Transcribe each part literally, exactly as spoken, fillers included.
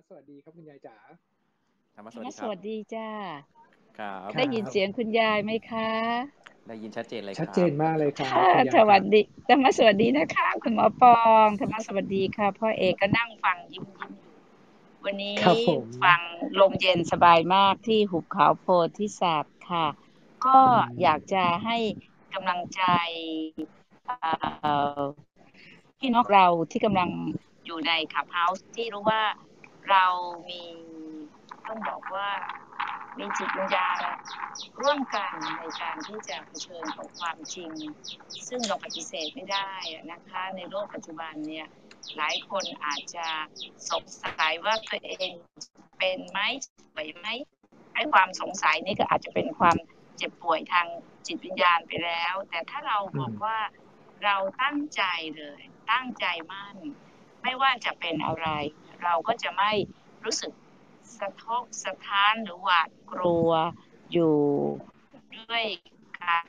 สวัสดีครับคุณยายจ๋าธรรมะธรสวัสรมะดีครับสวัสดีจ้าครับได้ยินเสียงคุณยายไหมคะได้ยินชัดเจนเลยชัดครับเจนมากเลยครัค่ะบคุณสยายครับวัสดีธรรมะสวัสดีนะคะคุณหมอปองธรรมะสวัสดีค่ะพ่อเอกก็นั่งฟังยิ้มยิ้มอยู่วันนี้ครับผมฟังลมเย็นสบายมากที่หุบเขาโพธิสัตว์ค่ะ ก็อือยากมจะให้กำลังใจเอ่อพี่น้องเราที่กำลังอยู่ในคลับเฮาส์ที่รู้ว่าเรามีต้องบอกว่ามีจิตวิญญาณร่วมกันในการที่จะเผชิญกับความจริงซึ่งเราปฏิเสธไม่ได้นะคะในโลกปัจจุบันเนี่ยหลายคนอาจจะสงสัยว่าตัวเองเป็นไหมป่วยไหมไอ้ความสงสัยนี่ก็อาจจะเป็นความเจ็บป่วยทางจิตวิญญาณไปแล้วแต่ถ้าเราอืมบอกว่าเราตั้งใจเลยตั้งใจมั่นไม่ว่าจะเป็นอะไรเราก็จะไม่รู้สึกสะทกสะท้านหรือหวาดกลัวอยู่ด้วยการ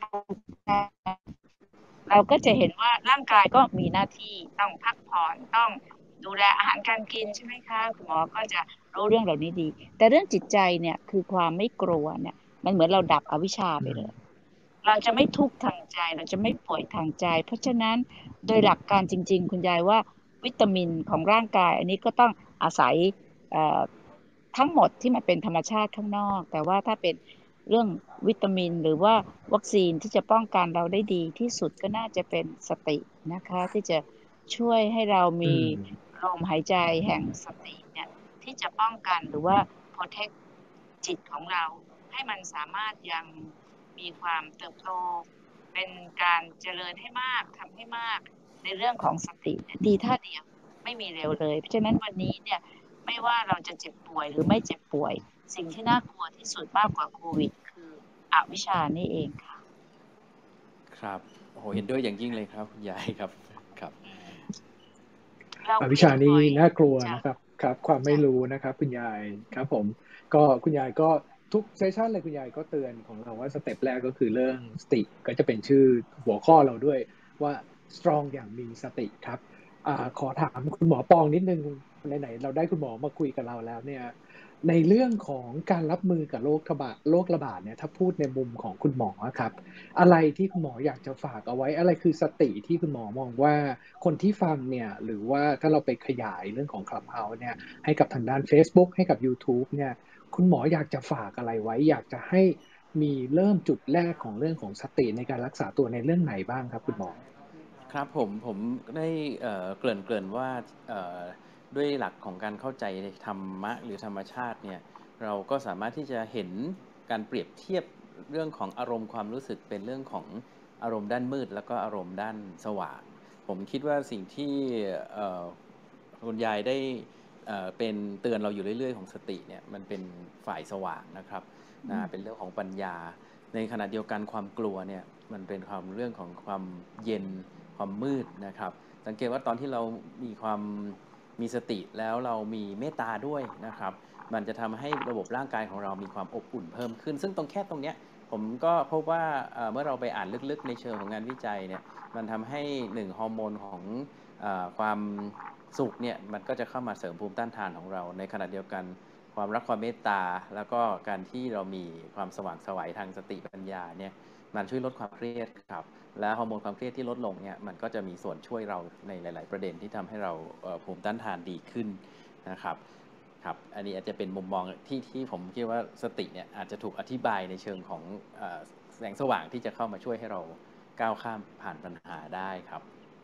เราก็จะเห็นว่าร่างกายก็มีหน้าที่ต้องพักผ่อนต้องดูแลอาหารการกินใช่ไหมคะคุณหมอก็จะรู้เรื่องเหล่านี้ดีแต่เรื่องจิตใจเนี่ยคือความไม่กลัวเนี่ยมันเหมือนเราดับอวิชชาไปเลยเราจะไม่ทุกข์ทางใจเราจะไม่ป่วยทางใจเพราะฉะนั้นโดยหลักการจริงๆคุณยายว่าวิตามินของร่างกายอันนี้ก็ต้องอาศัยทั้งหมดที่มันเป็นธรรมชาติข้างนอกแต่ว่าถ้าเป็นเรื่องวิตามินหรือว่าวัคซีนที่จะป้องกันเราได้ดีที่สุดก็น่าจะเป็นสตินะคะที่จะช่วยให้เราอืมีมลมหายใจแห่งสติเนี่ยที่จะป้องกันหรือว่า protect จิตของเราให้มันสามารถยังมีความเติบโตเป็นการเจริญให้มากทำให้มากในเรื่องของสติดีท่าเดียวไม่มีเร็วเลยเพราะฉะนั้นวันนี้เนี่ยไม่ว่าเราจะเจ็บป่วยหรือไม่เจ็บป่วยสิ่งที่น่ากลัวที่สุดมากกว่าโควิดคืออวิชชานี่เองค่ะครับโอ้โหเห็นด้วยอย่างยิ่งเลยครับคุณยายครับครับเราอเปวิชานี้ลี่ยนพอยน่ากลัวจากนะครับครับความไม่จากรู้นะครับคุณยายครับผมก็คุณยายก็ทุกเซสชันเลยคุณยายก็เตือนของเราว่าสเต็ปแรกก็คือเรื่องสติก็จะเป็นชื่อหัวข้อเราด้วยว่า strong อย่างมีสติครับอ่าขอถามคุณหมอปองนิดนึงไหนๆเราได้คุณหมอมาคุยกับเราแล้วเนี่ยในเรื่องของการรับมือกับโรคระบาดโรคระบาดเนี่ยถ้าพูดในมุมของคุณหมอครับ อะไรที่คุณหมออยากจะฝากเอาไว้อะไรคือสติที่คุณหมอมองว่าคนที่ฟังเนี่ยหรือว่าถ้าเราไปขยายเรื่องของ Clubhouse เนี่ยให้กับทางด้าน Facebook ให้กับ YouTube เนี่ยคุณหมออยากจะฝากอะไรไว้อยากจะให้มีเริ่มจุดแรกของเรื่องของสติในการรักษาตัวในเรื่องไหนบ้างครับคุณหมอครับผมผมได้เอ่อเกริ่นเกริ่นว่าเอ่อด้วยหลักของการเข้าใจธรรมะหรือธรรมชาติเนี่ยเราก็สามารถที่จะเห็นการเปรียบเทียบเรื่องของอารมณ์ความรู้สึกเป็นเรื่องของอารมณ์ด้านมืดแล้วก็อารมณ์ด้านสว่างผมคิดว่าสิ่งที่เอ่อคุณยายได้เอ่อเป็นเตือนเราอยู่เรื่อยๆของสติเนี่ยมันเป็นฝ่ายสว่างนะครับนะเป็นเรื่องของปัญญาในขณะเดียวกันความกลัวเนี่ยมันเป็นความเรื่องของความเย็นความมืดนะครับสังเกตว่าตอนที่เรามีความมีสติแล้วเรามีเมตตาด้วยนะครับมันจะทำให้ระบบร่างกายของเรามีความอบอุ่นเพิ่มขึ้นซึ่งตรงแค่ตรงเนี้ยผมก็พบว่าเอ่อเมื่อเราไปอ่านลึกๆในเชิงของงานวิจัยเนี่ยมันทำให้หนึ่งฮอร์โมนของเอ่อความสุขเนี่ยมันก็จะเข้ามาเสริมภูมิต้านทานของเราในขณะเดียวกันความรักความเมตตาแล้วก็การที่เรามีความสว่างไสวทางสติปัญญาเนี่ยมันช่วยลดความเครียดครับและฮอร์โมนความเครียดที่ลดลงเนี่ยมันก็จะมีส่วนช่วยเราในหลายๆประเด็นที่ทำให้เราเอ่อภูมิต้านทานดีขึ้นนะครับครับอันนี้อาจจะเป็นมุมมองที่ที่ผมคิดว่าสติเนี่ยอาจจะถูกอธิบายในเชิงของเอ่อแสงสว่างที่จะเข้ามาช่วยให้เราก้าวข้ามผ่านปัญหาได้ครับ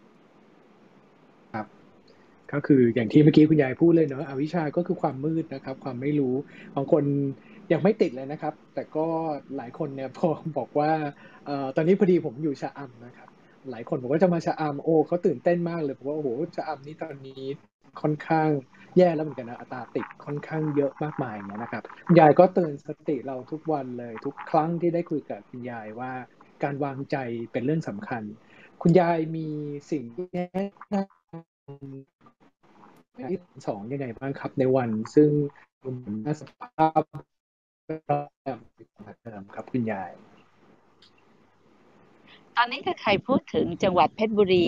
ครับก็คืออย่างที่เมื่อกี้คุณยายพูดเลยเนอะอวิชชาก็คือความมืดนะครับความไม่รู้บางคนยังไม่ติดเลยนะครับแต่ก็หลายคนเนี่ยพอบอกว่าเอ่อตอนนี้พอดีผมอยู่ชะอำนะครับหลายคนบอกว่าจะมาชะอำโอ้เขาตื่นเต้นมากเลยบอกว่าโอ้โหชะอำนี่ตอนนี้ค่อนข้างแย่แล้วเหมือนกันนะอัตราติดค่อนข้างเยอะมากมายอย่างเงี้ยนะครับคุณยายก็เตือนสติเราทุกวันเลยทุกครั้งที่ได้คุยกับคุณยายว่าการวางใจเป็นเรื่องสำคัญคุณยายมีสิ่งที่แนะนำที่สองยังไงบ้างครับในวันซึ่งสภาพเดิมครับคุณยายตอนนี้ถ้าใครพูดถึงจังหวัดเพชรบุรี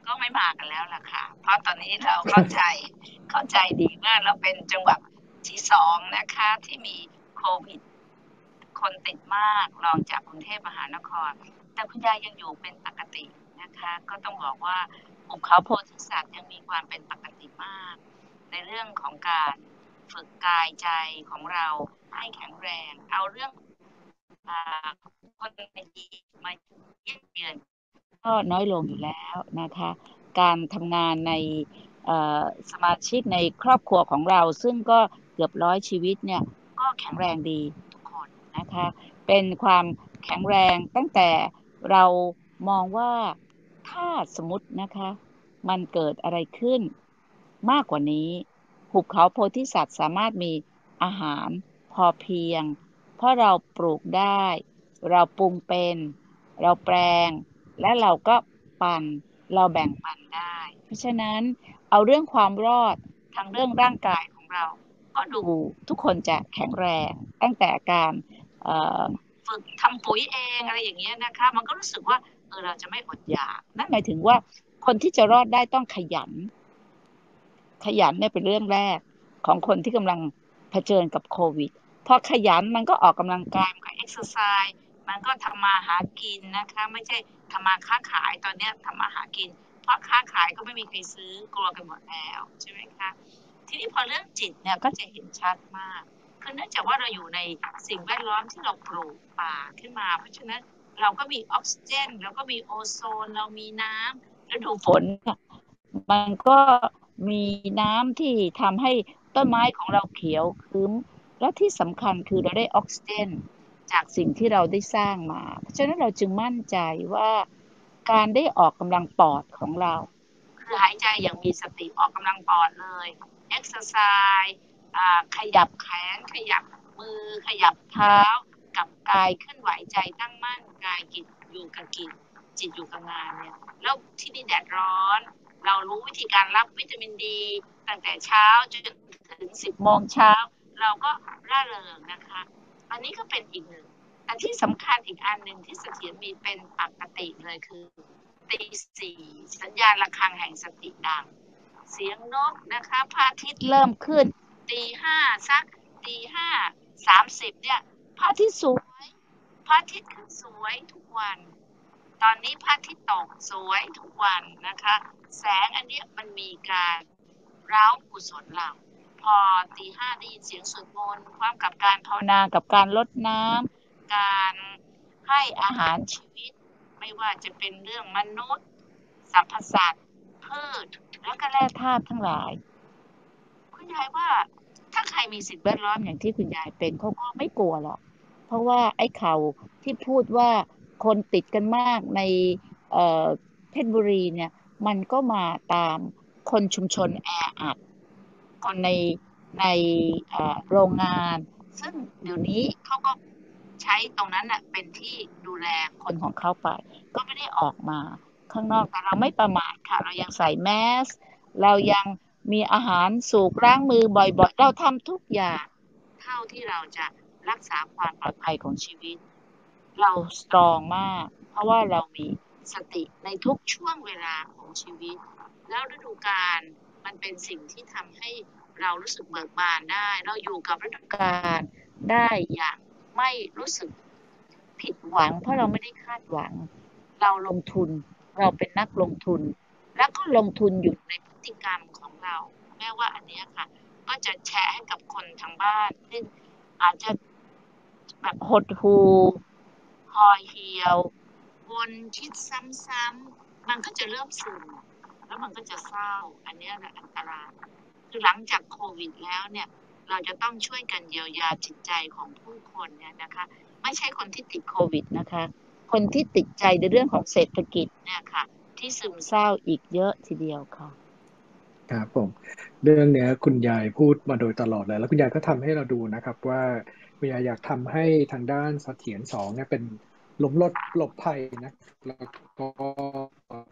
ก็ไม่มากันแล้วล่ะค่ะเพราะตอนนี้เราเข้าใจเข้าใจดีว่าเราเป็นจังหวัดที่สองนะคะที่มีโควิดคนติดมากรองจากกรุงเทพมหานครแต่คุณยายยังอยู่เป็นปกตินะคะก็ต้องบอกว่าภูเขาโพธิสัตว์ยังมีความเป็นปกติมากในเรื่องของการฝึกกายใจของเราให้แข็งแรงเอาเรื่องคนดีมาเยี่ยมเยือนก็น้อยลงอยู่แล้วนะคะการทำงานในสมาชิกในครอบครัวของเราซึ่งก็เกือบร้อยชีวิตเนี่ยก็แข็งแรงดีทุกคนนะคะเป็นความแข็งแรงตั้งแต่เรามองว่าถ้าสมมตินะคะมันเกิดอะไรขึ้นมากกว่านี้หุบเขาโพธิสัตว์สามารถมีอาหารพอเพียงเพราะเราปลูกได้เราปรุงเป็นเราแปลงและเราก็ปั่นเราแบ่งปันได้เพราะฉะนั้นเอาเรื่องความรอดทางเรื่องร่างกายของเราก็ดูทุกคนจะแข็งแรงตั้งแต่การฝึกทำปุ๋ยเองอะไรอย่างเงี้ยนะคะมันก็รู้สึกว่าเออเราจะไม่อดอยากนั่นหมายถึงว่าคนที่จะรอดได้ต้องขยันขยันเนี่ยเป็นเรื่องแรกของคนที่กำลังเผชิญกับโควิดพอขยันมันก็ออกกำลังกายมันก็เอ็กซ์ไซส์มันก็ทำมาหากินนะคะไม่ใช่ทำมาค้าขายตอนนี้ทำมาหากินเพราะค้าขายก็ไม่มีใครซื้อกลัวกันหมดแล้วใช่ไหมคะทีนี้พอเรื่องจิตเนี่ยก็จะเห็นชัดมากคือเนื่องจากว่าเราอยู่ในสิ่งแวดล้อมที่เราปลูกป่าขึ้นมาเพราะฉะนั้นเราก็มีออกซิเจนเราก็มีโอโซนเรามีน้ำฤดูฝนมันก็มีน้ำที่ทำให้ต้นไม้ของเราเขียวคื้มและที่สำคัญคือเราได้ออกซิเจนจากสิ่งที่เราได้สร้างมาเพราะฉะนั้นเราจึงมั่นใจว่าการได้ออกกำลังปอดของเราคือหายใจอย่างมีสติออกกำลังปอดเลยเอ็กซ์ไซส์ขยับแขนขยับมือขยับเท้ากับกายเคลื่อนไหวใจตั้งมั่นกายจิตอยู่กับกิจจิตอยู่กับงานเนี่ยแล้วที่นี่แดดร้อนเรารู้วิธีการรับวิตามินดีตั้งแต่เช้าจนถึงสิบโมงเช้าเราก็ร่าเริงนะคะอันนี้ก็เป็นอีกหนึ่งแต่ที่สำคัญอีกอันหนึ่งที่เสถียรมีเป็นปกติเลยคือตีสี่สัญญาณระฆังแห่งสติดังเสียงนกนะคะพระอาทิตย์เริ่มขึ้นตีห้าสักตีห้าสามสิบเนี่ยพระอาทิตย์สวยพระอาทิตย์ขึ้นสวยทุกวันตอนนี้พระอาทิตย์ตกสวยทุกวันนะคะแสงอันนี้มันมีการเร้ากุศลเราพอตีห้าได้ยินเสียงสวดมนต์พร้อมกับการภาวนากับการรดน้ำการให้อาหารชีวิตไม่ว่าจะเป็นเรื่องมนุษย์สรรพสัตว์พืชและก็แร่ธาตุทั้งหลายคุณยายว่าถ้าใครมีสิ่งแวดล้อมอย่างที่คุณยายเป็นเขาก็ไม่กลัวหรอกเพราะว่าไอ้ข่าวที่พูดว่าคนติดกันมากในเอ่อเพชรบุรีเนี่ยมันก็มาตามคนชุมชนแออัดคนในในโรงงานซึ่งเดี๋ยวนี้เขาก็ใช้ตรงนั้นน่ะเป็นที่ดูแลคนของเขาไปก็ไม่ได้ออกมาข้างนอกแต่เราไม่ประมาทค่ะเรายังใส่แมสเรายังมีอาหารสูบล้างมือบ่อยๆเราทำทุกอย่างเท่าที่เราจะรักษาความปลอดภัยของชีวิตเราสตรองมากเพราะว่าเรามีสติในทุกช่วงเวลาของชีวิตแล้วฤดูกาลมันเป็นสิ่งที่ทำให้เรารู้สึกเบิกบานได้เราอยู่กับฤดูกาลได้อย่างไม่รู้สึกผิดหวังเพราะเราไม่ได้คาดหวังเราลงทุนเราเป็นนักลงทุนแล้วก็ลงทุนอยู่ในพฤติกรรมของเราแม้ว่าอันนี้ค่ะก็จะแชร์ให้กับคนทางบ้านซึ่งอาจจะแบบหดหู่ห่อเหี่ยววนคิดซ้ำๆมันก็จะเริ่มซึมแล้วมันก็จะเศร้าอันนี้แหละอันตรายคือหลังจากโควิดแล้วเนี่ยเราจะต้องช่วยกันเยียวยาจิตใจของผู้คนเนี่ยนะคะไม่ใช่คนที่ติดโควิดนะคะคนที่ติดใจในเรื่องของเศรษฐกิจเนี่ยค่ะที่ซึมเศร้าอีกเยอะทีเดียวค่ะครับผมเรื่องเนี้ยคุณยายพูดมาโดยตลอดเลยแล้วคุณยายก็ทำให้เราดูนะครับว่าคุณยายอยากทำให้ทางด้านเสถียรสองเนี่ยเป็นล้มลดหลบภัยนะแล้วก็เป็น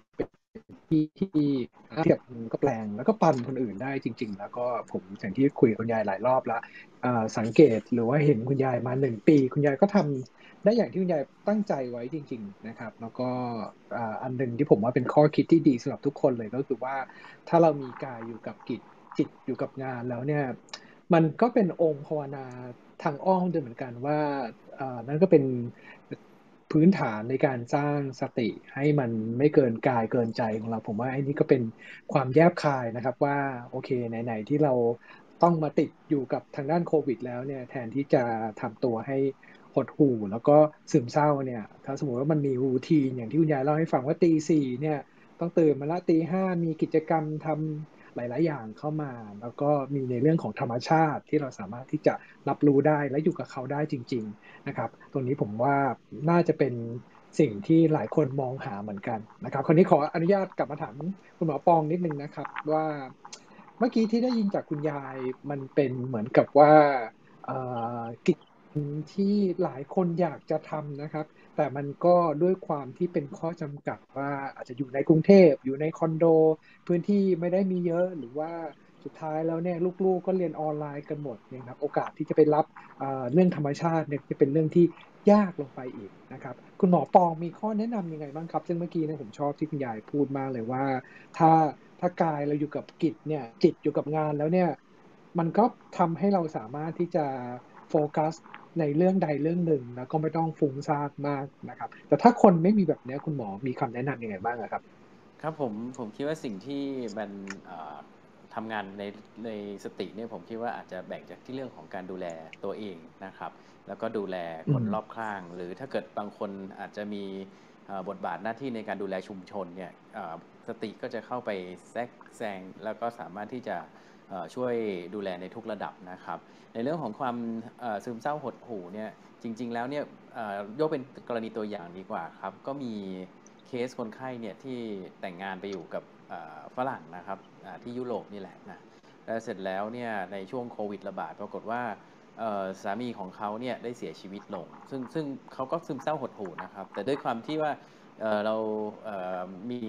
ที่ที่เทียบก็แปลงแล้วก็ปันคนอื่นได้จริงๆแล้วก็ผมอย่างที่คุยกับคุณยายหลายรอบแล้วสังเกตหรือว่าเห็นคุณยายมาหนึ่งปีคุณยายก็ทำได้อย่างที่คุณยายตั้งใจไว้จริงๆนะครับแล้วก็อันหนึ่งที่ผมว่าเป็นข้อคิดที่ดีสำหรับทุกคนเลยก็คือว่าถ้าเรามีกายอยู่กับกิจจิตอยู่กับงานแล้วเนี่ยมันก็เป็นองค์ภาวนาทางอ้อมด้วยเหมือนกันว่านั่นก็เป็นพื้นฐานในการสร้างสติให้มันไม่เกินกายเกินใจของเราผมว่าไอ้นี่ก็เป็นความแยบคายนะครับว่าโอเคไหนๆที่เราต้องมาติดอยู่กับทางด้านโควิดแล้วเนี่ยแทนที่จะทำตัวให้หดหู่แล้วก็ซึมเศร้าเนี่ยถ้าสมมติว่ามันมีรูทีนอย่างที่คุณยายเล่าให้ฟังว่าตีสี่เนี่ยต้องตื่นมาละตีห้ามีกิจกรรมทำหลายๆอย่างเข้ามาแล้วก็มีในเรื่องของธรรมชาติที่เราสามารถที่จะรับรู้ได้และอยู่กับเขาได้จริงๆนะครับตรงนี้ผมว่าน่าจะเป็นสิ่งที่หลายคนมองหาเหมือนกันนะครับคราวนี้ขออนุญาตกลับมาถามคุณหมอปองนิดนึงนะครับว่าเมื่อกี้ที่ได้ยินจากคุณยายมันเป็นเหมือนกับว่ากิจที่หลายคนอยากจะทำนะครับแต่มันก็ด้วยความที่เป็นข้อจำกัดว่าอาจจะอยู่ในกรุงเทพอยู่ในคอนโดพื้นที่ไม่ได้มีเยอะหรือว่าสุดท้ายแล้วเนี่ยลูกๆก็เรียนออนไลน์กันหมดเนี่ยครับโอกาสที่จะไปรับเรื่องธรรมชาติเนี่ยจะเป็นเรื่องที่ยากลงไปอีกนะครับคุณหมอปองมีข้อแนะนำยังไงบ้างครับซึ่งเมื่อกี้เนี่ยผมชอบที่คุณยายพูดมากเลยว่าถ้าถ้ากายเราอยู่กับกิจเนี่ยจิตอยู่กับงานแล้วเนี่ยมันก็ทำให้เราสามารถที่จะโฟกัสในเรื่องใดเรื่องหนึ่งแล้วก็ไม่ต้องฟุ้งซ่านมากนะครับแต่ถ้าคนไม่มีแบบนี้คุณหมอมีคำแนะนำยังไงบ้างครับครับผมผมคิดว่าสิ่งที่มันทำงานในในสติเนี่ยผมคิดว่าอาจจะแบ่งจากที่เรื่องของการดูแลตัวเองนะครับแล้วก็ดูแลคนรอบข้างหรือถ้าเกิดบางคนอาจจะมีบทบาทหน้าที่ในการดูแลชุมชนเนี่ยสติก็จะเข้าไปแทรกแซงแล้วก็สามารถที่จะช่วยดูแลในทุกระดับนะครับในเรื่องของความซึมเศร้าหดหู่เนี่ยจริงๆแล้วเนี่ยยกเป็นกรณีตัวอย่างดีกว่าครับก็มีเคสคนไข้เนี่ยที่แต่งงานไปอยู่กับฝรั่งนะครับที่ยุโรปนี่แหละนะแล้วเสร็จแล้วเนี่ยในช่วงโควิดระบาดปรากฏว่าสามีของเขาเนี่ยได้เสียชีวิตลงซึ่งซึ่งเขาก็ซึมเศร้าหดหู่นะครับแต่ด้วยความที่ว่าเรามี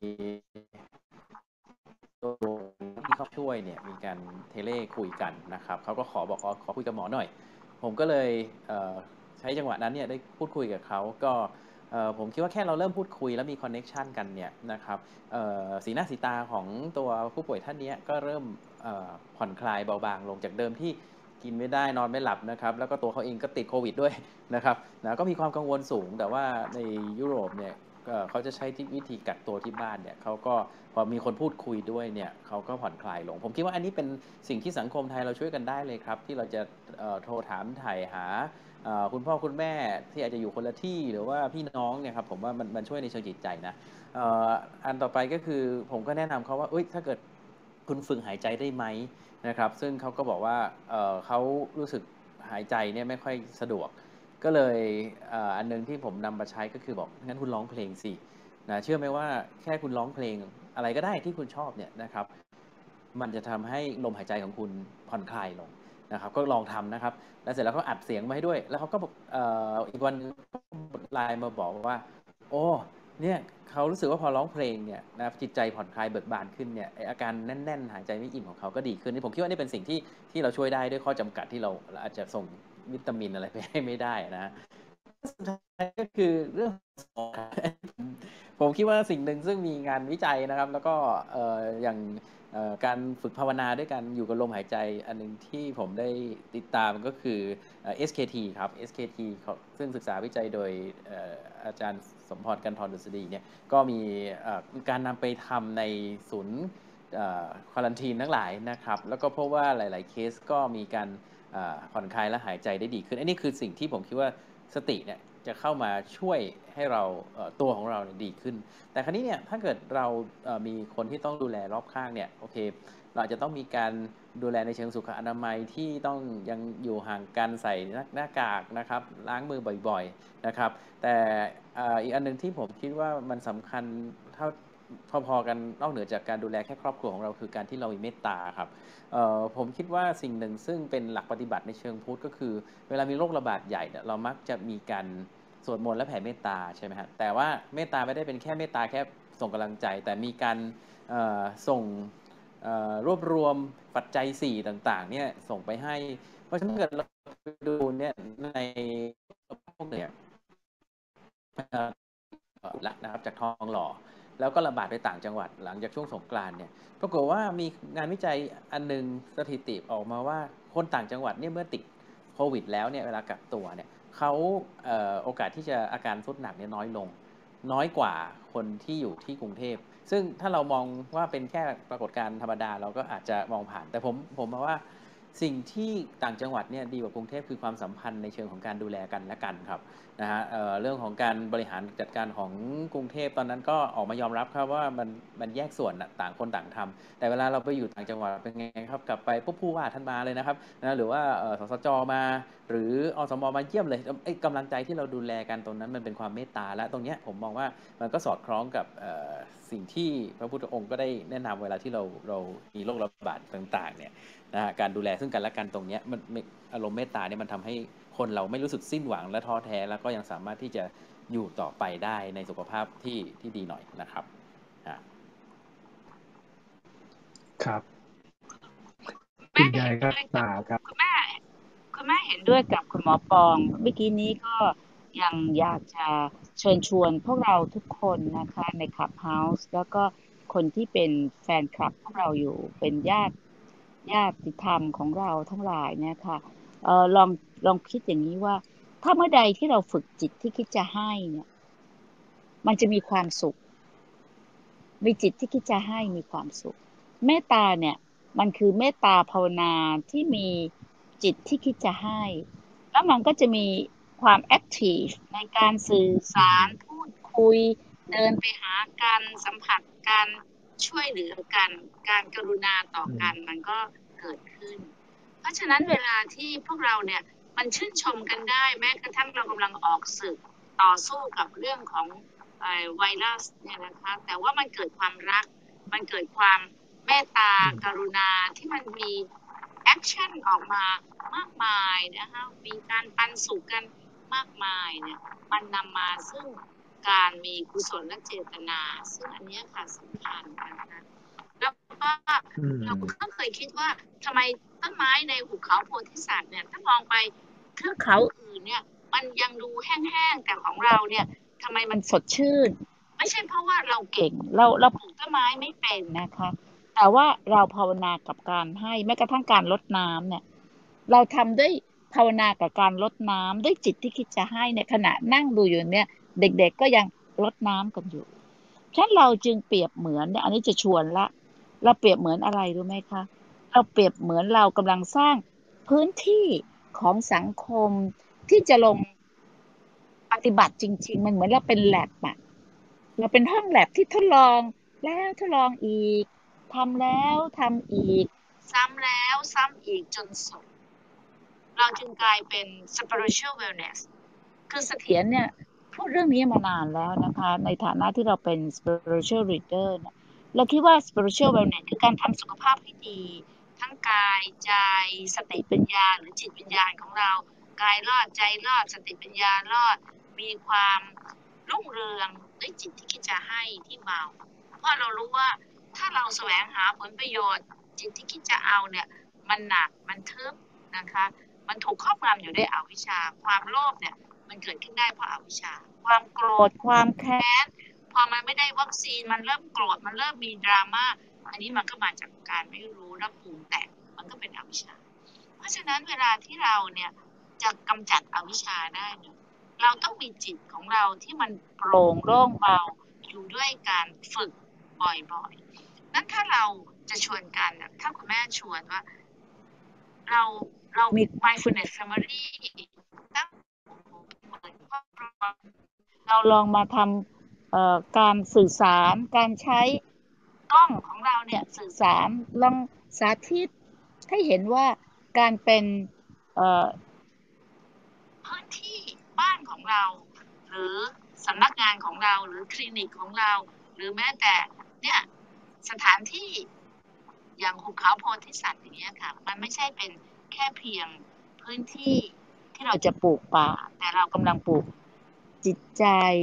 ตัวที่เขาช่วยเนี่ยมีการเทเลคุยกันนะครับเขาก็ขอบอกขอขอคุยกับหมอหน่อยผมก็เลยใช้จังหวะนั้นเนี่ยได้พูดคุยกับเขาก็ผมคิดว่าแค่เราเริ่มพูดคุยแล้วมีคอนเน็กชันกันเนี่ยนะครับสีหน้าสีตาของตัวผู้ป่วยท่านนี้ก็เริ่มผ่อนคลายเบาบางลงจากเดิมที่กินไม่ได้นอนไม่หลับนะครับแล้วก็ตัวเขาเองก็ติดโควิดด้วยนะครับนะก็มีความกังวลสูงแต่ว่าในยุโรปเนี่ยเขาจะใช้วิธีกักตัวที่บ้านเนี่ยเขาก็พอมีคนพูดคุยด้วยเนี่ยเขาก็ผ่อนคลายลงผมคิดว่าอันนี้เป็นสิ่งที่สังคมไทยเราช่วยกันได้เลยครับที่เราจะโทรถามถ่ายหาคุณพ่อคุณแม่ที่อาจจะอยู่คนละที่หรือว่าพี่น้องเนี่ยครับผมว่ามันมันช่วยในเชิงจิตใจนะอันต่อไปก็คือผมก็แนะนำเขาว่าเอ้ยถ้าเกิดคุณฝึกหายใจได้ไหมนะครับซึ่งเขาก็บอกว่าเขารู้สึกหายใจเนี่ยไม่ค่อยสะดวกก็เลยอันนึงที่ผมนำมาใช้ก็คือบอกงั้นคุณร้องเพลงสินะเชื่อไหมว่าแค่คุณร้องเพลงอะไรก็ได้ที่คุณชอบเนี่ยนะครับมันจะทำให้ลมหายใจของคุณผ่อนคลายลงนะครับก็ลองทำนะครับแล้วเสร็จแล้วก็อัดเสียงมาให้ด้วยแล้วเขาก็บอกอีกวันไลน์มาบอกว่าโอ้เนี่ยเขารู้สึกว่าพอร้องเพลงเนี่ยนะจิตใจผ่อนคลายเบิกบานขึ้นเนี่ยอาการแน่นๆหายใจไม่อิ่มของเขาก็ดีขึ้นนี่ผมคิดว่านี่เป็นสิ่งที่ที่เราช่วยได้ด้วยข้อจำกัดที่เราอาจจะส่งวิตามินอะไรไปให้ไม่ได้นะสุดท้ายก็คือเรื่องผมคิดว่าสิ่งหนึ่งซึ่งมีงานวิจัยนะครับแล้วก็อย่างการฝึกภาวนาด้วยกันอยู่กับลมหายใจอันนึงที่ผมได้ติดตามก็คือ เอส เค ที ครับ เอส เค ที ซึ่งศึกษาวิจัยโดยอาจารย์สมพร กันทรดุษฎีเนี่ยก็มีการนำไปทำในศูนย์ควอรันทีนทั้งหลายนะครับแล้วก็พบว่าหลายๆเคสก็มีการผ่อนคลายและหายใจได้ดีขึ้นอันนี้คือสิ่งที่ผมคิดว่าสติเนี่ยจะเข้ามาช่วยให้เราตัวของเราดีขึ้นแต่คราวนี้เนี่ยถ้าเกิดเรามีคนที่ต้องดูแลรอบข้างเนี่ยโอเคเราอาจจะต้องมีการดูแลในเชิงสุขอนามัยที่ต้องยังอยู่ห่างกันใส่หน้ากากนะครับล้างมือบ่อยๆนะครับแต่อีกอันนึงที่ผมคิดว่ามันสำคัญเท่าพอๆกันนอกเหนือจากการดูแลแค่ครอบครัวของเราคือการที่เรามีเมตตาครับผมคิดว่าสิ่งหนึ่งซึ่งเป็นหลักปฏิบัติในเชิงพุทธก็คือเวลามีโรคระบาดใหญ่เนี่ยเรามักจะมีการสวดมนต์และแผ่เมตตาใช่ไหมฮะแต่ว่าเมตตาไม่ได้เป็นแค่เมตตาแค่ส่งกำลังใจแต่มีการส่งรวบรวมปัจจัยสี่ต่างๆเนี่ยส่งไปให้เพราะฉะนั้นเกิดเราไปดูเนี่ยในพวกเนี่ยละนะครับจากทองหล่อแล้วก็ระบาดไปต่างจังหวัดหลังจากช่วงสงกรานต์เนี่ยปรากฏว่ามีงานวิจัยอันนึงสถิติออกมาว่าคนต่างจังหวัดเนี่ยเมื่อติดโควิดแล้วเนี่ยเวลากักตัวเนี่ยเขาเอ่อโอกาสที่จะอาการทรุดหนักเนี่ยน้อยลงน้อยกว่าคนที่อยู่ที่กรุงเทพซึ่งถ้าเรามองว่าเป็นแค่ปรากฏการณ์ธรรมดาเราก็อาจจะมองผ่านแต่ผมผมมองว่าสิ่งที่ต่างจังหวัดเนี่ยดีกว่ากรุงเทพคือความสัมพันธ์ในเชิงของการดูแลกันและกันครับนะฮะ เอ่อ เรื่องของการบริหารจัดการของกรุงเทพตอนนั้นก็ออกมายอมรับครับว่ามันมันแยกส่วนต่างคนต่างทำแต่เวลาเราไปอยู่ต่างจังหวัดเป็นไงครับกลับไปปุ๊บผู้ว่าท่านมาเลยนะครับนะหรือว่าสสจมาหรืออสมมาเยี่ยมเลยไอ้กำลังใจที่เราดูแลกันตรงนั้นมันเป็นความเมตตาและตรงเนี้ยผมมองว่ามันก็สอดคล้องกับสิ่งที่พระพุทธองค์ก็ได้แนะนำเวลาที่เราเรามีโรคระบาดต่างๆเนี่ยนะฮะการดูแลซึ่งกันและกันตรงเนี้ยมันอารมณ์เมตตาเนี่ยมันทำให้คนเราไม่รู้สึกสิ้นหวังและท้อแท้แล้วก็ยังสามารถที่จะอยู่ต่อไปได้ในสุขภาพที่ที่ดีหน่อยนะครับครับคุณยายครับตาครับคุณแม่คุณแม่เห็นด้วยกับคุณหมอปองเมื่อกี้นี้ก็ยังอยากจะเชิญชวนพวกเราทุกคนนะคะในคลับเฮาส์แล้วก็คนที่เป็นแฟนคลับพวกเราอยู่เป็นญาติญาติธรรมของเราทั้งหลายเนี่ยค่ะเอ่อลองลองคิดอย่างนี้ว่าถ้าเมื่อใดที่เราฝึกจิตที่คิดจะให้เนี่ยมันจะมีความสุขมีจิตที่คิดจะให้มีความสุขเมตตาเนี่ยมันคือเมตตาภาวนาที่มีจิตที่คิดจะให้แล้วมันก็จะมีความแอคทีฟในการสื่อสารพูดคุยเดินไปหากันสัมผัสกันช่วยเหลือกันการกรุณาต่อกันมันก็เกิดขึ้นเพราะฉะนั้นเวลาที่พวกเราเนี่ยมันชื่นชมกันได้แม้กระทั่งเรากำลังออกศึกต่อสู้กับเรื่องของไวรัสเนี่ยนะคะแต่ว่ามันเกิดความรักมันเกิดความเมตตากรุณาที่มันมีแอคชั่นออกมามากมายนะคะมีการปันสุขกันมากมายเนี่ยมันนำมาซึ่งการมีกุศลและเจตนาซึ่งอันนี้ค่ะสำคัญนะคะแล้วก็เราก็เคยคิดว่าทำไมต้นไม้ในหุบเขาโพธิสัตว์เนี่ยถ้ามองไปเทือกเขาอื่นเนี่ยมันยังดูแห้งๆแต่ของเราเนี่ยทำไมมันสดชื่นไม่ใช่เพราะว่าเราเก่งเราเราปลูกต้นไม้ไม่เป็นนะคะแต่ว่าเราภาวนากับการให้แม้กระทั่งการรดน้ำเนี่ยเราทำด้วยภาวนากับการรดน้ำด้วยจิตที่คิดจะให้ในขณะนั่งดูอยู่เนี่ยเด็กๆก็ยังรดน้ำกันอยู่ฉะนั้นเราจึงเปรียบเหมือนเนี่ยอันนี้จะชวนละเราเปรียบเหมือนอะไรรู้ไหมคะเราเปรียบเหมือนเรากำลังสร้างพื้นที่ของสังคมที่จะลงปฏิบัติจริงๆมันเหมือนเราเป็นแลบอะเราเป็นห้องแลบที่ทดลองแล้วทดลองอีกทำแล้วทำอีกซ้ำแล้วซ้ำอีกจนสุดเราจึงกลายเป็น spiritual wellness คือเสถียรเนี่ยพูดเรื่องนี้มานานแล้วนะคะในฐานะที่เราเป็น spiritual leader เนี่ยเราคิดว่า spiritual wellness คือการทำสุขภาพให้ดีทั้งกายใจสติปัญญาหรือจิตวิญญาณของเรากายรอดใจรอดสติปัญญารอดมีความรุ่งเรืองด้วยจิตที่คิดจะให้ที่เบาเพราะเรารู้ว่าถ้าเราแสวงหาผลประโยชน์จิตที่คิดจะเอาเนี่ยมันหนักมันทึบนะคะมันถูกครอบงำอยู่ด้วยอวิชชาความโลภเนี่ยมันเกิดขึ้นได้เพราะอวิชชาความโกรธความแค้นพอมันไม่ได้วัคซีนมันเริ่มโกรธมันเริ่มมีดราม่าอันนี้มันก็มาจากการไม่รู้และปรุงแต่งมันก็เป็นอวิชชาเพราะฉะนั้นเวลาที่เราเนี่ยจะกำจัดอวิชชาได้เนี่ยเราต้องมีจิตของเราที่มันโปร่งโล่งเบาอยู่ด้วยการฝึกบ่อยๆนั้นถ้าเราจะชวนกันถ้าคุณแม่ชวนว่าเราเรามี mindfulness family ตั้งเราลองมาทำการสื่อสารการใช้กล้องของเราเนี่ยสื่อสารลองสาธิตให้เห็นว่าการเป็นพื้นที่บ้านของเราหรือสำนักงานของเราหรือคลินิกของเราหรือแม้แต่เนี่ยสถานที่อย่างหุบเขาโพธิสัตว์อย่างเงี้ยค่ะมันไม่ใช่เป็นแค่เพียงพื้นที่ที่เราจะปลูกป่าแต่เรากำลังปลูกจิตใจ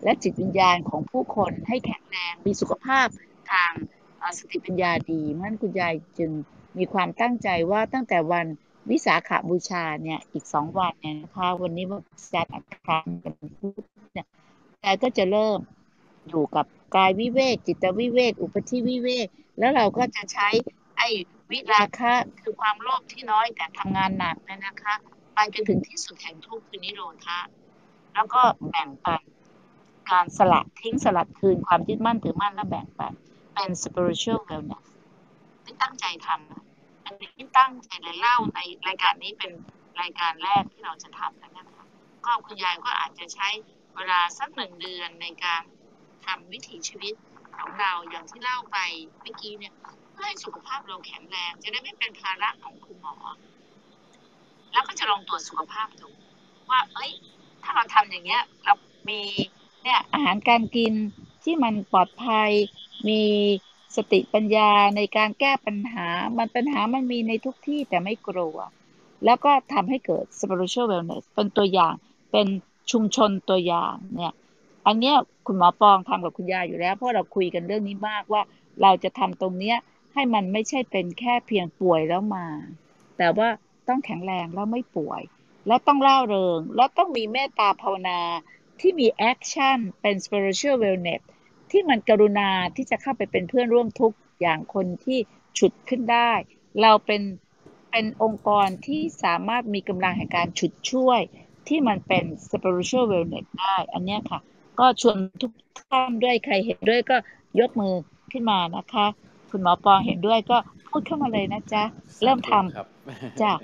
และจิตวิญญาณของผู้คนให้แข็งแรงมีสุขภาพทางสติปัญญาดีเพราะฉะนั้นคุณยายจึงมีความตั้งใจว่าตั้งแต่วันวิสาขบูชาเนี่ยอีกสองวันเนี่ยนะคะวันนี้วันจันทร์อังคารพุธเนี่ยยายก็จะเริ่มอยู่กับกายวิเวกจิตวิเวกอุปธิวิเวกแล้วเราก็จะใช้ไอ้วิราคะคือความโลภที่น้อยแต่ทำงานหนักเนี่ยนะคะไปจนถึงที่สุดแห่งทุกข์คือนิโรธะแล้วก็แบ่งปันการสละทิ้งสลัดคืนความยึดมั่นถือมั่นและแบ่งปันเป็น spiritual wellness ที่ตั้งใจทำอันนี้ที่ตั้งใจเลยเล่าในรายการนี้เป็นรายการแรกที่เราจะทำนะคะก็คุณยายก็อาจจะใช้เวลาสักหนึ่งเดือนในการทำวิถีชีวิตของเราอย่างที่เล่าไปเมื่อกี้เนี่ยเพื่อให้สุขภาพเราแข็งแรงจะได้ไม่เป็นภาระของคุณหมอแล้วก็จะลองตรวจสุขภาพดูว่าเอ้ยถ้าเราทำอย่างเงี้ยเรามีเนี่ยอาหารการกินที่มันปลอดภัยมีสติปัญญาในการแก้ปัญหามันปัญหามันมีในทุกที่แต่ไม่กลัวแล้วก็ทำให้เกิด spiritual wellness เป็นตัวอย่างเป็นชุมชนตัวอย่างเนี่ยอันเนี้ยคุณหมอปองทำกับคุณยายอยู่แล้วเพราะเราคุยกันเรื่องนี้มากว่าเราจะทำตรงเนี้ยให้มันไม่ใช่เป็นแค่เพียงป่วยแล้วมาแต่ว่าต้องแข็งแรงแล้วไม่ป่วยแล้วต้องร่าเริงแล้วต้องมีเมตตาภาวนาที่มีแอคชั่นเป็น spiritual wellness ที่มันกรุณาที่จะเข้าไปเป็นเพื่อนร่วมทุกข์อย่างคนที่ฉุดขึ้นได้เราเป็นเป็นองค์กรที่สามารถมีกำลังแห่งการฉุดช่วยที่มันเป็น spiritual wellness ได้อันนี้ค่ะก็ชวนทุกท่านด้วยใครเห็นด้วยก็ยกมือขึ้นมานะคะคุณหมอปองเห็นด้วยก็พูดเข้ามาเลยนะจ๊ะเริ่มทำจ้ะ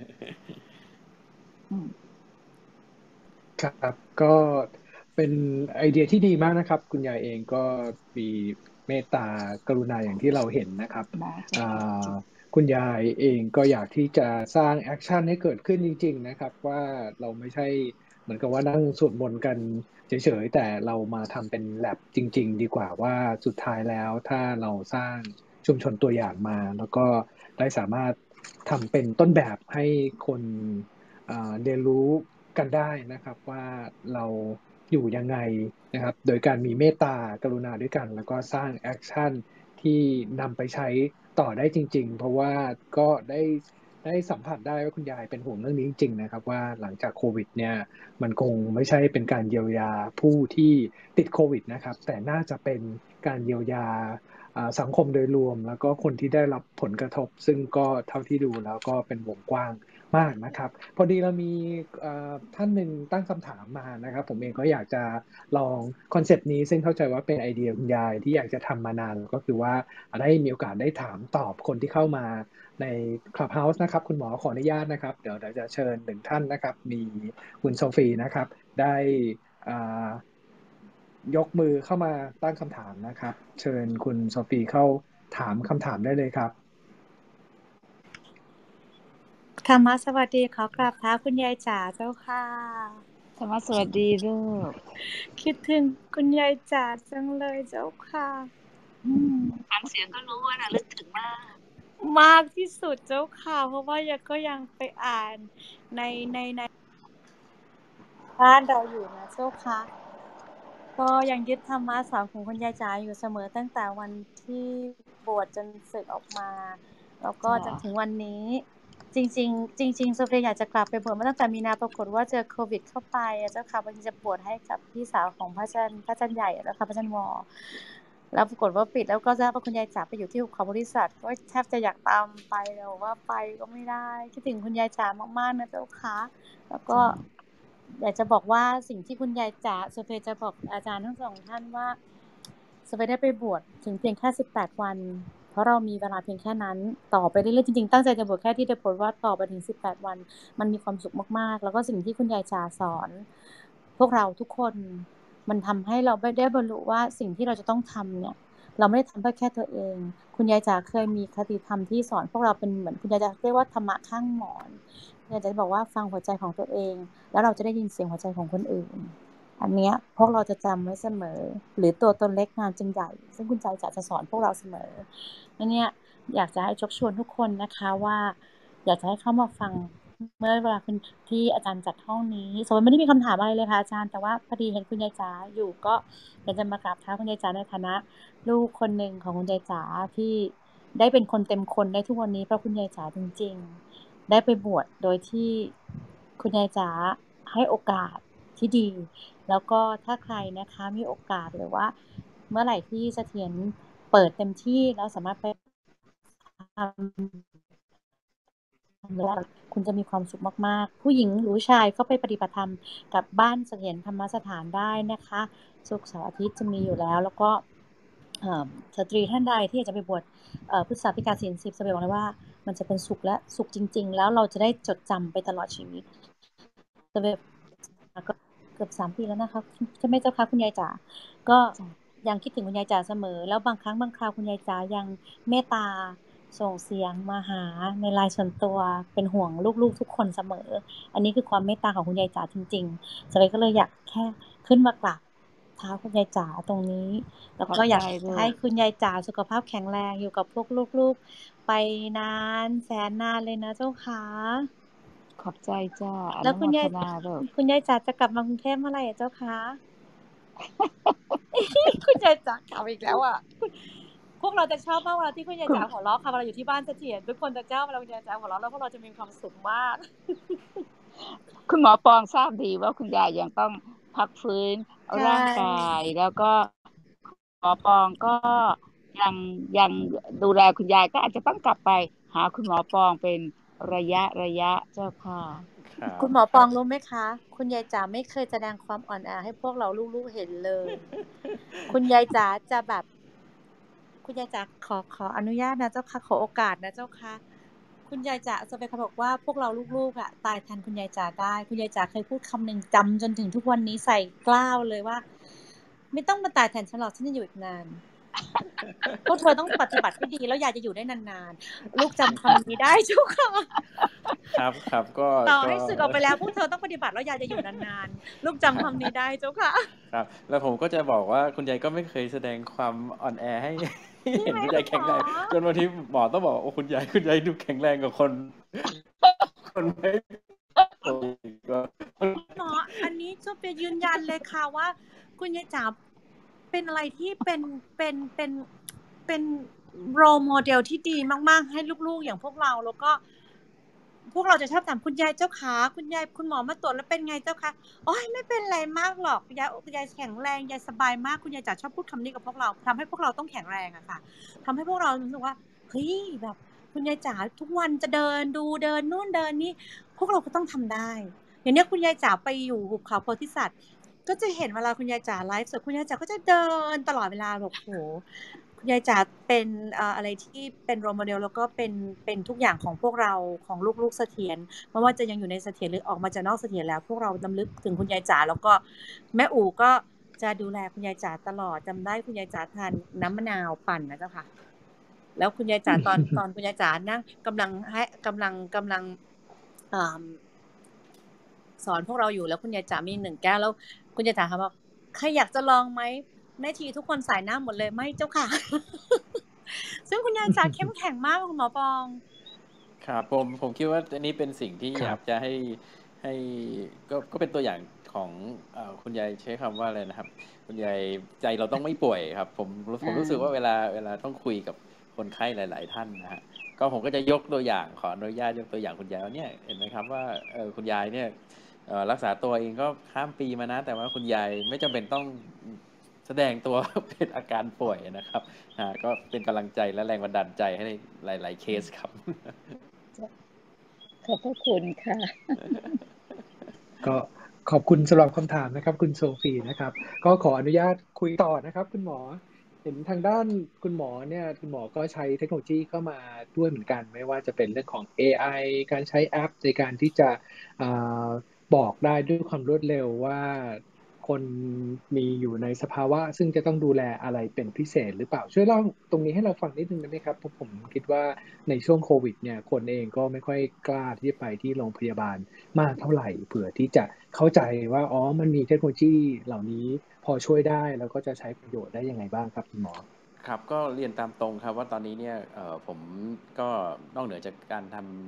ครับก็เป็นไอเดียที่ดีมากนะครับคุณยายเองก็มีเมตตากรุณาอย่างที่เราเห็นนะครับคุณยายเองก็อยากที่จะสร้างแอคชั่นให้เกิดขึ้นจริงๆนะครับว่าเราไม่ใช่เหมือนกับว่านั่งสวดมนต์กันเฉยๆแต่เรามาทำเป็นแลบจริงๆดีกว่าว่าสุดท้ายแล้วถ้าเราสร้างชุมชนตัวอย่างมาแล้วก็ได้สามารถทำเป็นต้นแบบให้คนเรียนรู้กันได้นะครับว่าเราอยู่ยังไงนะครับโดยการมีเมตตากรุณาด้วยกันแล้วก็สร้างแอคชั่นที่นำไปใช้ต่อได้จริงๆเพราะว่าก็ได้ได้สัมผัสได้ว่าคุณยายเป็นห่วงเรื่องนี้จริงๆนะครับว่าหลังจากโควิดเนี่ยมันคงไม่ใช่เป็นการเยียวยาผู้ที่ติดโควิดนะครับแต่น่าจะเป็นการเยียวยาสังคมโดยรวมแล้วก็คนที่ได้รับผลกระทบซึ่งก็เท่าที่ดูแล้วก็เป็นวงกว้างมากนะครับพอดีเรามีท่านหนึ่งตั้งคำถามมานะครับผมเองก็อยากจะลองคอนเซปต์นี้ซึ่งเข้าใจว่าเป็นไอเดียคุณยายที่อยากจะทำมานานก็คือว่าได้มีโอกาสได้ถามตอบคนที่เข้ามาใน Clubhouse นะครับคุณหมอขออนุญาตนะครับเดี๋ยวเราจะเชิญหนึ่งท่านนะครับมีคุณโซฟีนะครับได้ยกมือเข้ามาตั้งคำถามนะครับเชิญคุณโซฟีเข้าถามคำถามได้เลยครับค่ะมาสวัสดีขอกราบเท้าคุณยายจ๋าเจ้าค่ะธรรมะสวัสดีลูกคิดถึงคุณยายจ๋าจังเลยเจ้าค่ะฟังเสียงก็รู้ว่าน่ะลึกถึงมากมากที่สุดเจ้าค่ะเพราะว่ายังก็ยังไปอ่านในในในบ้านเราอยู่นะเจ้าค่ะก็ยังยึดธรรมะสอนของคุณยายจ๋าอยู่เสมอตั้งแต่วันที่บวชจนศึกออกมาแล้วก็จนถึงวันนี้จริงๆจริงๆโซเฟียอยากจะกลับไปบวชมาตั้งแต่มีนาปรากฏว่าเจอโควิดเข้าไปเจ้าค่ะวันนี้จะบวชให้กับพี่สาวของพระอาจารย์พระอาจารย์ใหญ่แล้วค่ะพระอาจารย์วอแล้วปรากฏว่าปิดแล้วก็ทราบว่าคุณยายจ๋าไปอยู่ที่หุบเขาบริษัทก็แทบจะอยากตามไปแต่ว่าไปก็ไม่ได้คิดถึงคุณยายจ๋ามากๆนะเจ้าค่ะแล้วก็อยากจะบอกว่าสิ่งที่คุณยายจ๋าโซเฟียจะบอกอาจารย์ทั้งสองท่านว่าโซเฟียได้ไปบวชถึงเพียงแค่สิบแปดวันเพราะเรามีเวลาเพียงแค่นั้นต่อไปเรื่อยๆจริงๆตั้งใจจะบวชแค่ที่ได้ผลว่าต่อไปถึงสิบแปดวันมันมีความสุขมากๆแล้วก็สิ่งที่คุณยายจ๋าสอนพวกเราทุกคนมันทำให้เราได้บรรลุว่าสิ่งที่เราจะต้องทำเนี่ยเราไม่ได้ทำเพื่อแค่ตัวเองคุณยายจ๋าเคยมีคติธรรมที่สอนพวกเราเป็นเหมือนคุณยายจ๋าเรียกว่าธรรมะข้างหมอนคุณยายจ๋าบอกว่าฟังหัวใจของตัวเองแล้วเราจะได้ยินเสียงหัวใจของคนอื่นอันเนี้ยพวกเราจะจำไว้เสมอหรือตัวตนเล็กงานจึงใหญ่ซึ่งคุณยายจ๋าจะสอนพวกเราเสมออันเนี้ยอยากจะให้ชักชวนทุกคนนะคะว่าอยากจะให้เข้ามาฟังเมื่อเวลาคุณที่อาจารย์จัดห้องนี้สมมติไม่ได้มีคำถามอะไรเลยค่ะอาจารย์แต่ว่าพอดีเห็นคุณยายจ๋าอยู่ก็อยากจะมากราบเท้าคุณยายจ๋าในฐานะลูกคนหนึ่งของคุณยายจ๋าที่ได้เป็นคนเต็มคนได้ทุกวันนี้เพราะคุณยายจ๋าจริงๆได้ไปบวชโดยที่คุณยายจ๋าให้โอกาสที่ดีแล้วก็ถ้าใครนะคะมีโอกาสหรือว่าเมื่อไหร่ที่เสถียรเปิดเต็มที่แล้วสามารถไปทำแล้วคุณจะมีความสุขมากๆผู้หญิงหรือผู้ชายก็ไปปฏิบัติธรรมกับบ้านเสถียรธรรมสถานได้นะคะศุกร์เสาร์อาทิตย์จะมีอยู่แล้วแล้วก็สตรีท่านใดที่อยากจะไปบวชพุทธศาสนิกาศีลสิบจะบอกเลยว่ามันจะเป็นสุขและสุขจริงๆแล้วเราจะได้จดจำไปตลอดชีวิตจะเป็นก็เกือบสามปีแล้วนะคะใช่ไหมเจ้าคะคุณยายจ๋าก็ยังคิดถึงคุณยายจ๋าเสมอแล้วบางครั้งบางคราวคุณยายจ๋ายังเมตตาส่งเสียงมาหาในไลน์ส่วนตัวเป็นห่วงลูกๆทุกคนเสมออันนี้คือความเมตตาของคุณยายจ๋าจริงๆสมัยก็เลยอยากแค่ขึ้นมากราบเท้าคุณยายจ๋าตรงนี้แล้วก็อยากให้คุณยายจ๋าสุขภาพแข็งแรงอยู่กับพวกลูกๆไปนานแสนนานเลยนะเจ้าค่ะขอบใจจ้าแล้วคุณยายคุณยายจ๋าจะกลับมากรุงเทพเมื่อไหร่เจ้าคะคุณยายจ๋ากลับอีกแล้วอ่ะพวกเราจะชอบมากเวลาที่คุณยายจ๋าหัวเราะค่ะเวลาอยู่ที่บ้านเสถียรทุกคนจะเจ้าเวลาคุณยายจ๋าหัวเราะแล้วพวกเราจะมีความสุขมากคุณหมอปองทราบดีว่าคุณยายยังต้องพักฟื้นร่างกายแล้วก็หมอปองก็ยังยังดูแลคุณยายก็อาจจะต้องกลับไปหาคุณหมอปองเป็นระยะระยะเจ้าค่ะคุณหมอปองรู้ไหมคะคุณยายจ๋าไม่เคยแสดงความอ่อนแอให้พวกเราลูกๆเห็นเลยคุณยายจ๋าจะแบบคุณยายจ๋าขอขออนุญาตนะเจ้าค่ะขอโอกาสนะเจ้าค่ะคุณยายจ๋าจะไปคำบอกว่าพวกเราลูกๆอ่ะตายแทนคุณยายจ๋าได้คุณยายจ๋าเคยพูดคำหนึ่งจำจนถึงทุกวันนี้ใส่กล้าวเลยว่าไม่ต้องมาตายแทนฉันหรอกฉันจะอยู่อีกนานพวกเธอต้องปฏิบัติให้ดีแล้วยายจะอยู่ได้นานๆลูกจำคำนี้ได้เจ้าค่ะครับครับก็ต่อให้สึกออกไปแล้วพวกเธอต้องปฏิบัติแล้วยายจะอยู่นานๆลูกจำคำนี้ได้เจ้าค่ะครับแล้วผมก็จะบอกว่าคุณยายก็ไม่เคยแสดงความอ่อนแอให้เห็นคุณยายแข็งแรงจนบางทีหมอต้องบอกโอ้คุณยายคุณยายดูแข็งแรงกว่าคนคนไม่หมออันนี้จะเป็นยืนยันเลยค่ะว่าคุณยายจ๋าเป็นอะไรที่เป็นเป็นเป็นเป็นโรลโมเดลที่ดีมากๆให้ลูกๆอย่างพวกเราแล้วก็พวกเราจะชอบถามคุณยายเจ้าขาคุณยายคุณหมอมาตรวจแล้วเป็นไงเจ้าคะโอ้ยไม่เป็นไรมากหรอกยายคุณยายแข็งแรงยายสบายมากคุณยายจ๋าชอบพูดคำนี้กับพวกเราทำให้พวกเราต้องแข็งแรงอะค่ะทำให้พวกเรารู้สึกว่าเฮ้ยแบบคุณยายจ๋าทุกวันจะเดินดูเดินนู่นเดินนี่พวกเราก็ต้องทำได้อย่างนี้คุณยายจ๋าไปอยู่หุบเขาโพธิสัตว์ก็จะเห็นเวลาคุณยายจ๋าไลฟ์สดคุณยายจ๋าก็จะเดินตลอดเวลาแบบโหคุณยายจ๋าเป็นอะไรที่เป็นโรลโมเดลแล้วก็เป็นเป็นทุกอย่างของพวกเราของลูกๆเสถียรไม่ว่าจะยังอยู่ในเสถียรหรือออกมาจากนอกเสถียรแล้วพวกเราดำลึกถึงคุณยายจ๋าแล้วก็แม่อู๋ก็จะดูแลคุณยายจ๋าตลอดจำได้คุณยายจ๋าทานน้ำมะนาวปั่นนะเจ้าค่ะแล้วคุณยายจ๋าตอนตอนคุณยายจ๋านั่งกำลังให้กำลังกำลังสอนพวกเราอยู่แล้วคุณยายจ๋ามีหนึ่งแก้วแล้วคุณยายจ๋าถามว่าใครอยากจะลองไหมแม่ทีทุกคนสายหน้าหมดเลยไม่เจ้าค่ะ ซึ่งคุณยายจ๋าเข้มแข็งมากคุณหมอปองครับผมผมคิดว่าอันนี้เป็นสิ่งที่อยากจะให้ให้ก็ก็เป็นตัวอย่างของเอ่อคุณยายใช้คำว่าอะไรนะครับคุณยายใจเราต้องไม่ป่วยครับผมผมรู้สึกว่าเวลาเวลาต้องคุยกับคนไข้หลายๆท่านนะฮะก็ผมก็จะยกตัวอย่างขออนุญาตยกตัวอย่างคุณยายว่าเนี่ยเห็นไหมครับว่าเออคุณยายเนี่ยรักษาตัวเองก็ข้ามปีมานะแต่ว่าคุณยายไม่จำเป็นต้องแสดงตัวเป็นอาการป่วยนะครับก็เป็นกำลังใจและแรงบันดาลใจให้หลายๆเคสครับขอบพระคุณค่ะก็ขอบคุณสำหรับคำถามนะครับคุณโซฟีนะครับก็ขออนุญาตคุยต่อนะครับคุณหมอเห็นทางด้านคุณหมอเนี่ยคุณหมอก็ใช้เทคโนโลยีเข้ามาด้วยเหมือนกันไม่ว่าจะเป็นเรื่องของ เอ ไอ การใช้แอปในการที่จะบอกได้ด้วยความรวดเร็วว่าคนมีอยู่ในสภาวะซึ่งจะต้องดูแลอะไรเป็นพิเศษหรือเปล่าช่วยเล่าตรงนี้ให้เราฟังนิดนึงได้ไหมครับเพราะผมคิดว่าในช่วงโควิดเนี่ยคนเองก็ไม่ค่อยกล้าที่จะไปที่โรงพยาบาลมากเท่าไหร่เผื่อที่จะเข้าใจว่าอ๋อมันมีเทคโนโลยีเหล่านี้พอช่วยได้แล้วก็จะใช้ประโยชน์ได้ยังไงบ้างครับคุณหมอครับก็เรียนตามตรงครับว่าตอนนี้เนี่ยผมก็นอกเหนือจากการทำ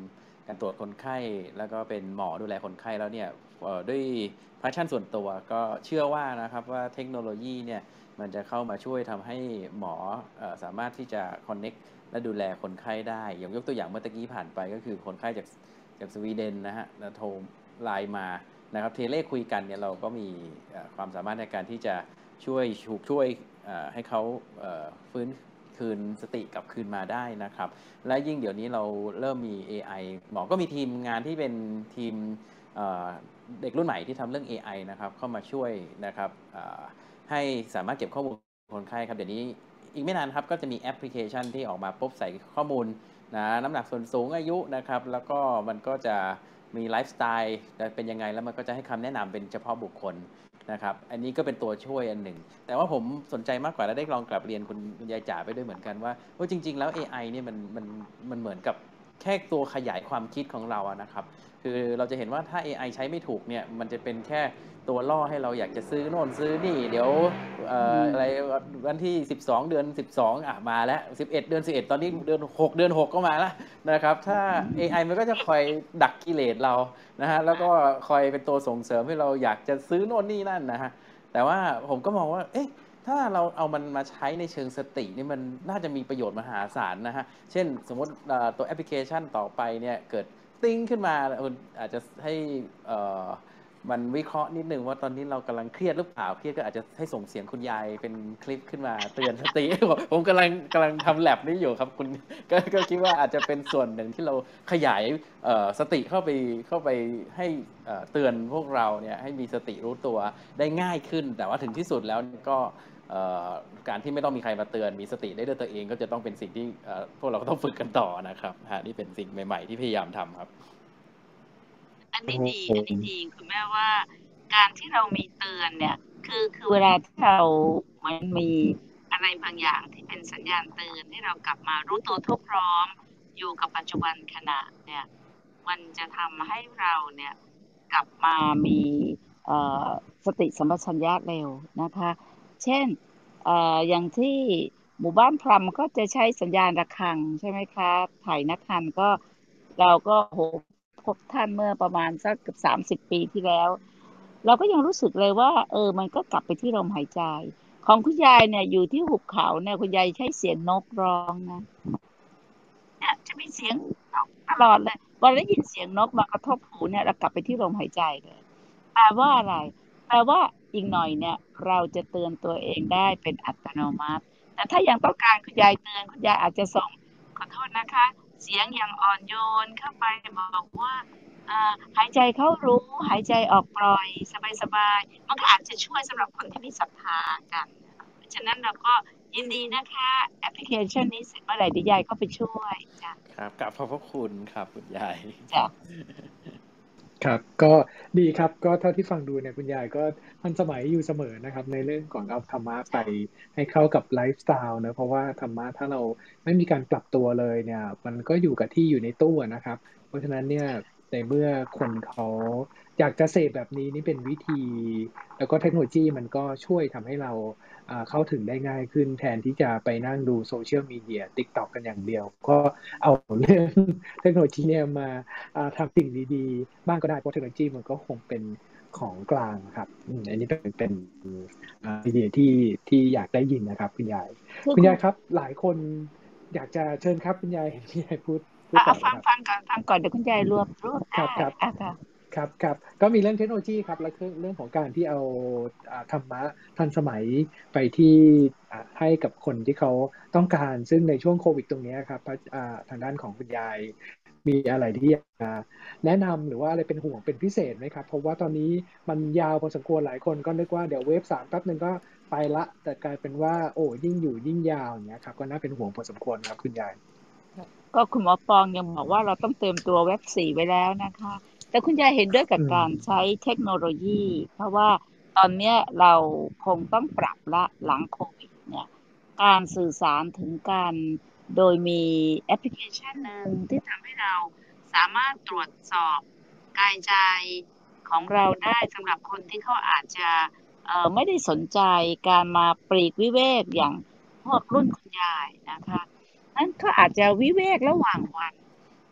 การตรวจคนไข้แล้วก็เป็นหมอดูแลคนไข้แล้วเนี่ยด้วยแพชชั่นส่วนตัวก็เชื่อว่านะครับว่าเทคโนโลยีเนี่ยมันจะเข้ามาช่วยทำให้หมอสามารถที่จะ connect และดูแลคนไข้ได้อย่างยกตัวอย่างเมื่อตะกี้ผ่านไปก็คือคนไข้จากจากสวีเดนนะฮะโทรไลน์มานะครับเทเลคุยกันเนี่ยเราก็มีความสามารถในการที่จะช่วยช่วยให้เขาฟื้นคืนสติกลับคืนมาได้นะครับและยิ่งเดี๋ยวนี้เราเริ่มมี เอ ไอ หมอก็มีทีมงานที่เป็นทีมเด็กรุ่นใหม่ที่ทำเรื่อง เอ ไอ นะครับเข้ามาช่วยนะครับให้สามารถเก็บข้อมูลคนไข้ครับเดี๋ยวนี้อีกไม่นานครับก็จะมีแอปพลิเคชันที่ออกมาปุ๊บใส่ข้อมูลนะน้ำหนักส่วนสูงอายุนะครับแล้วก็มันก็จะมีไลฟ์สไตล์เป็นยังไงแล้วมันก็จะให้คำแนะนำเป็นเฉพาะบุคคลนะครับอันนี้ก็เป็นตัวช่วยอันหนึ่งแต่ว่าผมสนใจมากกว่าและได้ลองกลับเรียนคุณยายจ๋าไปด้วยเหมือนกันว่าว่าจริงๆแล้ว เอ ไอ เนี่ยมันมันมันเหมือนกับแค่ตัวขยายความคิดของเราอะนะครับคือเราจะเห็นว่าถ้า เอ ไอ ใช้ไม่ถูกเนี่ยมันจะเป็นแค่ตัวล่อให้เราอยากจะซื้อโน่นซื้อนี่เดี๋ยวเอ่ออะไรวันที่สิบสองเดือนสิบสองอ่ะมาแล้วสิบเอ็ดเดือนสิบเอ็ดตอนนี้เดือนหกเดือนหกก็มาแล้วนะครับถ้า เอ ไอ มันก็จะคอยดักกิเลสเรานะฮะแล้วก็คอยเป็นตัวส่งเสริมให้เราอยากจะซื้อโน่นนี่นั่นนะฮะแต่ว่าผมก็มองว่าเอ๊ะถ้าเราเอามันมาใช้ในเชิงสตินี่มันน่าจะมีประโยชน์มหาศาลนะฮะเช่นสมมติตัวแอปพลิเคชันต่อไปเนี่ยเกิดติ้งขึ้นมาคุณอาจจะให้มันวิเคราะห์นิดนึงว่าตอนนี้เรากำลังเครียดหรือเปล่าเครียดก็อาจจะให้ส่งเสียงคุณยายเป็นคลิปขึ้นมาเตือนสติผมกำลังกำลังทำแลบนี้อยู่ครับคุณก็ก็คิดว่าอาจจะเป็นส่วนหนึ่งที่เราขยายสติเข้าไปเข้าไปให้เตือนพวกเราเนี่ยให้มีสติรู้ตัวได้ง่ายขึ้นแต่ว่าถึงที่สุดแล้วก็การที่ไม่ต้องมีใครมาเตือนมีสติได้ด้วยตัวเองก็จะต้องเป็นสิ่งที่พวกเราก็ต้องฝึกกันต่อนะครับฮะนี่เป็นสิ่งใหม่ๆที่พยายามทำครับอันนี้ดีอันนี้ดีคือแม้ว่าการที่เรามีเตือนเนี่ยคือคือเวลาที่เรามันมีอะไรบางอย่างที่เป็นสัญญาณเตือนให้เรากลับมารู้ตัวทั่วพร้อมอยู่กับปัจจุบันขณะเนี่ยมันจะทำให้เราเนี่ยกลับมามีสติสัมปชัญญะเร็วนะคะเช่นอย่างที่หมู่บ้านพรำก็จะใช้สัญญาณระฆังใช่ไหมคะไถ่นักขันก็เราก็โหพบท่านเมื่อประมาณสักเกือบสามสิบปีที่แล้วเราก็ยังรู้สึกเลยว่าเออมันก็กลับไปที่ลมหายใจของคุณยายเนี่ยอยู่ที่หุบเขาเนี่ยคุณยายใช้เสียงนกร้องนะเนี่ยจะมีเสียงนกตลอดเลยพอได้ยินเสียงนกมากระทบหูเนี่ยเรากลับไปที่ลมหายใจเลยแปลว่าอะไรแปลว่าอีกหน่อยเนี่ยเราจะเตือนตัวเองได้เป็นอัตโนมัติแต่ถ้ายังต้องการคุณยายเตือนคุณยายอาจจะส่งขอโทษนะคะเสียงอย่างอ่อนโยนเข้าไปบอกว่าหายใจเข้ารู้หายใจออกปล่อยสบายๆมันก็อาจจะช่วยสำหรับคนที่มีศรัทธากันเพราะฉะนั้นเราก็ยินดีนะคะแอปพลิเคชันนี้เสร็จเมื่อไหร่เดี๋ยวยายก็ไปช่วยจ้ะครับกราบขอบพระคุณครับคุณยายจ้ะครับก็ดีครับก็เท่าที่ฟังดูเนี่ยคุณยายก็ทันสมัยอยู่เสมอนะครับในเรื่องของเอาธรรมะไปให้เข้ากับไลฟ์สไตล์นะเพราะว่าธรรมะถ้าเราไม่มีการปรับตัวเลยเนี่ยมันก็อยู่กับที่อยู่ในตู้นะครับเพราะฉะนั้นเนี่ยในเมื่อคนเขาอยากจะเสพแบบนี้นี่เป็นวิธีแล้วก็เทคโนโลยีมันก็ช่วยทำให้เราเข้าถึงได้ง่ายขึ้นแทนที่จะไปนั่งดูโซเชียลมีเดีย TikTok กันอย่างเดียวก็เอาเรื่องเทคโนโลยีเนี่ยมาทำสิ่งดีๆบ้างก็ได้เพราะเทคโนโลยีมันก็คงเป็นของกลางครับอันนี้เป็นเป็นไอเดียที่ที่อยากได้ยินนะครับคุณยายคุณยายครับหลายคนอยากจะเชิญครับคุณยายคุณยายพูดพูดต่อฟังฟังก่อนฟังก่อนเดี๋ยวคุณยายรวบรวบครับครับครับครับก็มีเรื่องเทคโนโลยีครับและเรื่องของการที่เอาธรรมะทันสมัยไปที่ให้กับคนที่เขาต้องการซึ่งในช่วงโควิดตรงนี้ครับทางด้านของคุณยายมีอะไรที่อยากจะแนะนำหรือว่าอะไรเป็นห่วงเป็นพิเศษไหมครับเพราะว่าตอนนี้มันยาวพอสมควรหลายคนก็นึกว่าเดี๋ยวเวฟสามแป๊บนึงก็ไปละแต่กลายเป็นว่าโอ้ยิ่งอยู่ยิ่งยาวอย่างเงี้ยครับก็น่าเป็นห่วงพอสมควรครับคุณยายก็คุณหมอปองยังบอกว่าเราต้องเตรียมตัวเว็บสี่ไว้แล้วนะคะแต่คุณยายเห็นด้วยกับการใช้เทคโนโลยีเพราะว่าตอนนี้เราคงต้องปรับละหลังโควิดเนี่ยการสื่อสารถึงกันโดยมีแอปพลิเคชันหนึ่งที่ทำให้เราสามารถตรวจสอบกายใจของเราได้สำหรับคนที่เขาอาจจะเอ่อไม่ได้สนใจการมาปลีกวิเวกอย่างพวกรุ่นคุณยายนะคะนั้นก็อาจจะวิเวกระหว่างวันแต่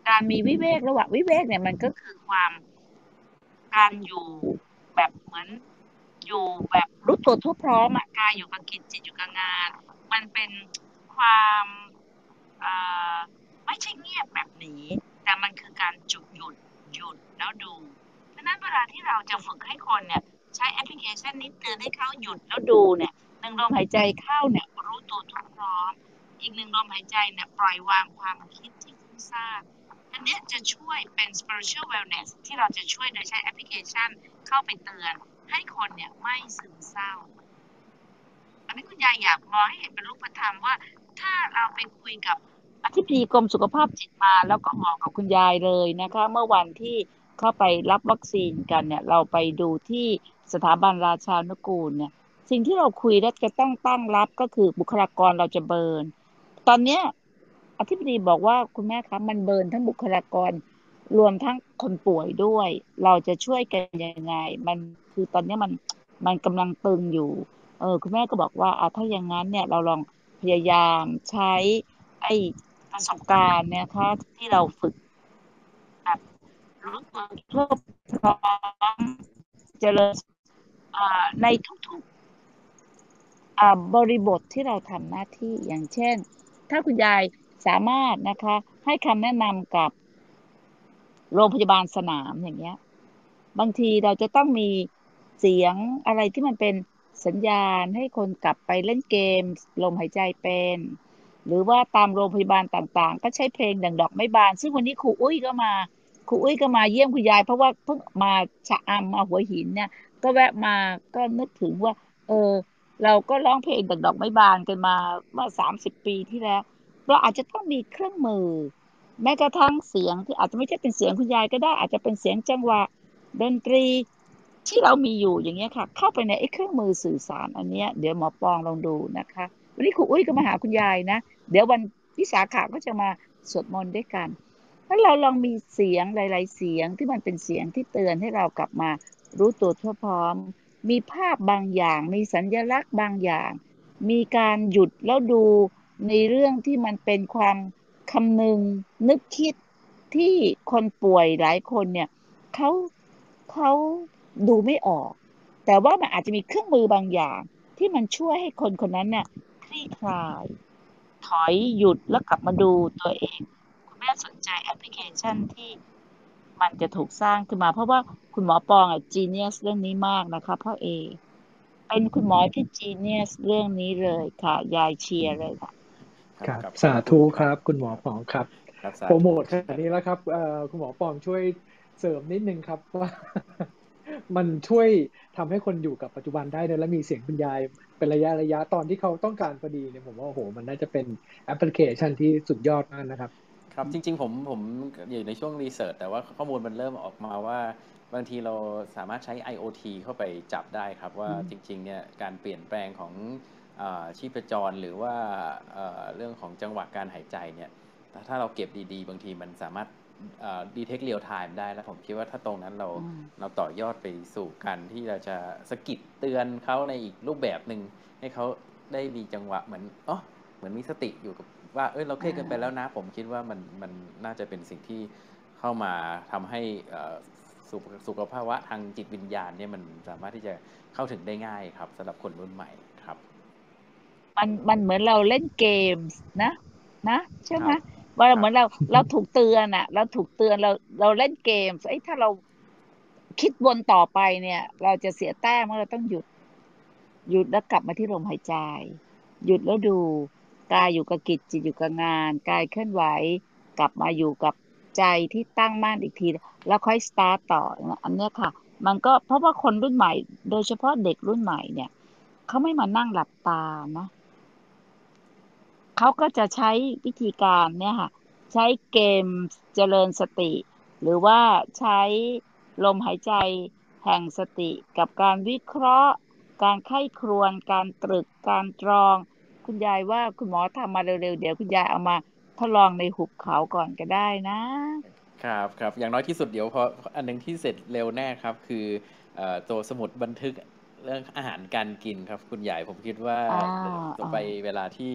การมีวิเวกระหว่างวิเวกเนี่ยมันก็คือความการอยู่แบบเหมือนอยู่แบบรู้ตัวทั่วพร้อมอะกายอยู่กับกิจจิตอยู่กับงาน มันเป็นความเอ่อไม่ใช่เงียบแบบนี้แต่มันคือการจุดหยุดหยุดแล้วดูเพราะนั้นเวลาที่เราจะฝึกให้คนเนี่ยใช้แอปพลิเคชันนี้เตือนให้เขาหยุดแล้วดูเนี่ยหนึ่งลมหายใจเข้าเนี่ยรู้ตัวทั่วพร้อมอีกหนึ่งลมหายใจเนี่ยปล่อยวางความคิดที่ฟุ้งซ่านอันนี้จะช่วยเป็น spiritual wellness ที่เราจะช่วยโดยใช้แอปพลิเคชันเข้าไปเตือนให้คนเนี่ยไม่ซึมเศร้าอันนี้คุณยายอยากมองให้เห็นเป็นรูปธรรมว่าถ้าเราไปคุยกับอธิบดีกรมสุขภาพจิตมาแล้วก็บอกกับคุณยายเลยนะคะเมื่อวันที่เข้าไปรับวัคซีนกันเนี่ยเราไปดูที่สถาบันราชานุกูลเนี่ยสิ่งที่เราคุยและจะต้องตั้งรับก็คือบุคลากรเราจะเบิร์นตอนเนี้ยอธิบดีบอกว่าคุณแม่คะมันเบิร์นทั้งบุคลากรรวมทั้งคนป่วยด้วยเราจะช่วยกันยังไงมันคือตอนนี้มันมันกำลังตึงอยู่เออคุณแม่ก็บอกว่าอ่ะถ้าอย่างนั้นเนี่ยเราลองพยายามใช้ไอ้ประสบการณ์เนี่ยค่ะที่เราฝึกแบบรู้ตัวทั่วพร้อมเจริญในทุกๆบริบทที่เราทำหน้าที่อย่างเช่นถ้าคุณยายสามารถนะคะให้คำแนะนำกับโรงพยาบาลสนามอย่างเงี้ยบางทีเราจะต้องมีเสียงอะไรที่มันเป็นสัญญาณให้คนกลับไปเล่นเกมลมหายใจเป็นหรือว่าตามโรงพยาบาลต่างๆก็ใช้เพลงดังดอกไม้บานซึ่งวันนี้ครูอุ้ยก็มาครูอุ้ยก็มาเยี่ยมคุณยายเพราะว่าเพิ่งมาชะอำมาหัวหินเนี่ยก็แวะมาก็นึกถึงว่าเออเราก็ร้องเพลงดังดอกไม้บานกันมาเมื่อสามสิบปีที่แล้วเราอาจจะต้องมีเครื่องมือแม้กระทั่งเสียงที่อาจจะไม่ใช่เป็นเสียงคุณยายก็ได้อาจจะเป็นเสียงจังหวะดนตรีที่เรามีอยู่อย่างเงี้ยค่ะเข้าไปในไอ้เครื่องมือสื่อสารอันเนี้ยเดี๋ยวหมอปองลองดูนะคะวันนี้ครูอุ้ยก็มาหาคุณยายนะเดี๋ยววันวิสาขะก็จะมาสวดมนต์ด้วยกันถ้าเราลองมีเสียงหลายๆเสียงที่มันเป็นเสียงที่เตือนให้เรากลับมารู้ตัวทั่วพร้อมมีภาพบางอย่างมีสัญลักษณ์บางอย่างมีการหยุดแล้วดูในเรื่องที่มันเป็นความคำนึงนึกคิดที่คนป่วยหลายคนเนี่ยเขาเขาดูไม่ออกแต่ว่ามันอาจจะมีเครื่องมือบางอย่างที่มันช่วยให้คนคนนั้นเนี่ยคลี่คลายถอยหยุดแล้วกลับมาดูตัวเองคุณแม่สนใจแอปพลิเคชันที่มันจะถูกสร้างขึ้นมาเพราะว่าคุณหมอปองอ่ะจีเนียสเรื่องนี้มากนะคะพ่อเอเป็นคุณหมอที่จีเนียสเรื่องนี้เลยค่ะยายเชียร์เลยค่ะครับสาธุครับคุณหมอปองครับโปรโมทขนาดนี้แล้วครับคุณหมอปองช่วยเสริมนิดนึงครับว่ามันช่วยทำให้คนอยู่กับปัจจุบันได้และมีเสียงคุณยายเป็นระยะระยะตอนที่เขาต้องการพอดีเนี่ยผมว่าโอ้โหมันน่าจะเป็นแอปพลิเคชันที่สุดยอดมากนะครับครับจริงๆผมผมอยู่ในช่วงรีเสิร์ชแต่ว่าข้อมูลมันเริ่มออกมาว่าบางทีเราสามารถใช้ ไอ โอ ที เข้าไปจับได้ครับว่าจริงๆเนี่ยการเปลี่ยนแปลงของชีพจรหรือว่าเรื่องของจังหวะการหายใจเนี่ยถ้าเราเก็บดีๆบางทีมันสามารถดีเทคเรียลไทม์ได้แล้วผมคิดว่าถ้าตรงนั้นเราเราต่อยอดไปสู่การที่เราจะสะกิดเตือนเขาในอีกรูปแบบหนึ่งให้เขาได้มีจังหวะเหมือนอ๋อเหมือนมีสติอยู่กับว่าเอ้ยเราเครียดกันไปแล้วนะผมคิดว่ามันมันน่าจะเป็นสิ่งที่เข้ามาทำให้สุขสุขภาวะทางจิตวิญญาณเนี่ยมันสามารถที่จะเข้าถึงได้ง่ายครับสำหรับคนรุ่นใหม่ครับมันมันเหมือนเราเล่นเกมนะนะใช่ไหมว่าเหมือนเราเราถูกเตือนอ่ะเราถูกเตือนเราเราเล่นเกมไอ้ถ้าเราคิดวนต่อไปเนี่ยเราจะเสียแต้มเราต้องหยุดหยุดแล้วกลับมาที่ลมหายใจหยุดแล้วดูกายอยู่กับกิจจิตอยู่กับงานกายเคลื่อนไหวกลับมาอยู่กับใจที่ตั้งมั่นอีกทีแล้วค่อยสตาร์ทต่ออันนี้ค่ะมันก็เพราะว่าคนรุ่นใหม่โดยเฉพาะเด็กรุ่นใหม่เนี่ยเขาไม่มานั่งหลับตานะเขาก็จะใช้วิธีการเนี่ยค่ะใช้เกมเจริญสติหรือว่าใช้ลมหายใจแห่งสติกับการวิเคราะห์การไข้ครวญการตรึกการตรองคุณยายว่าคุณหมอทำมาเร็วๆเดี๋ยวคุณยายเอามาทดลองในหุบเขาก่อนก็ได้นะครับครับอย่างน้อยที่สุดเดี๋ยวพออันนึงที่เสร็จเร็วแน่ครับคือตัวสมุดบันทึกเรื่องอาหารการกินครับคุณใหญ่ผมคิดว่าต่อไปเวลาที่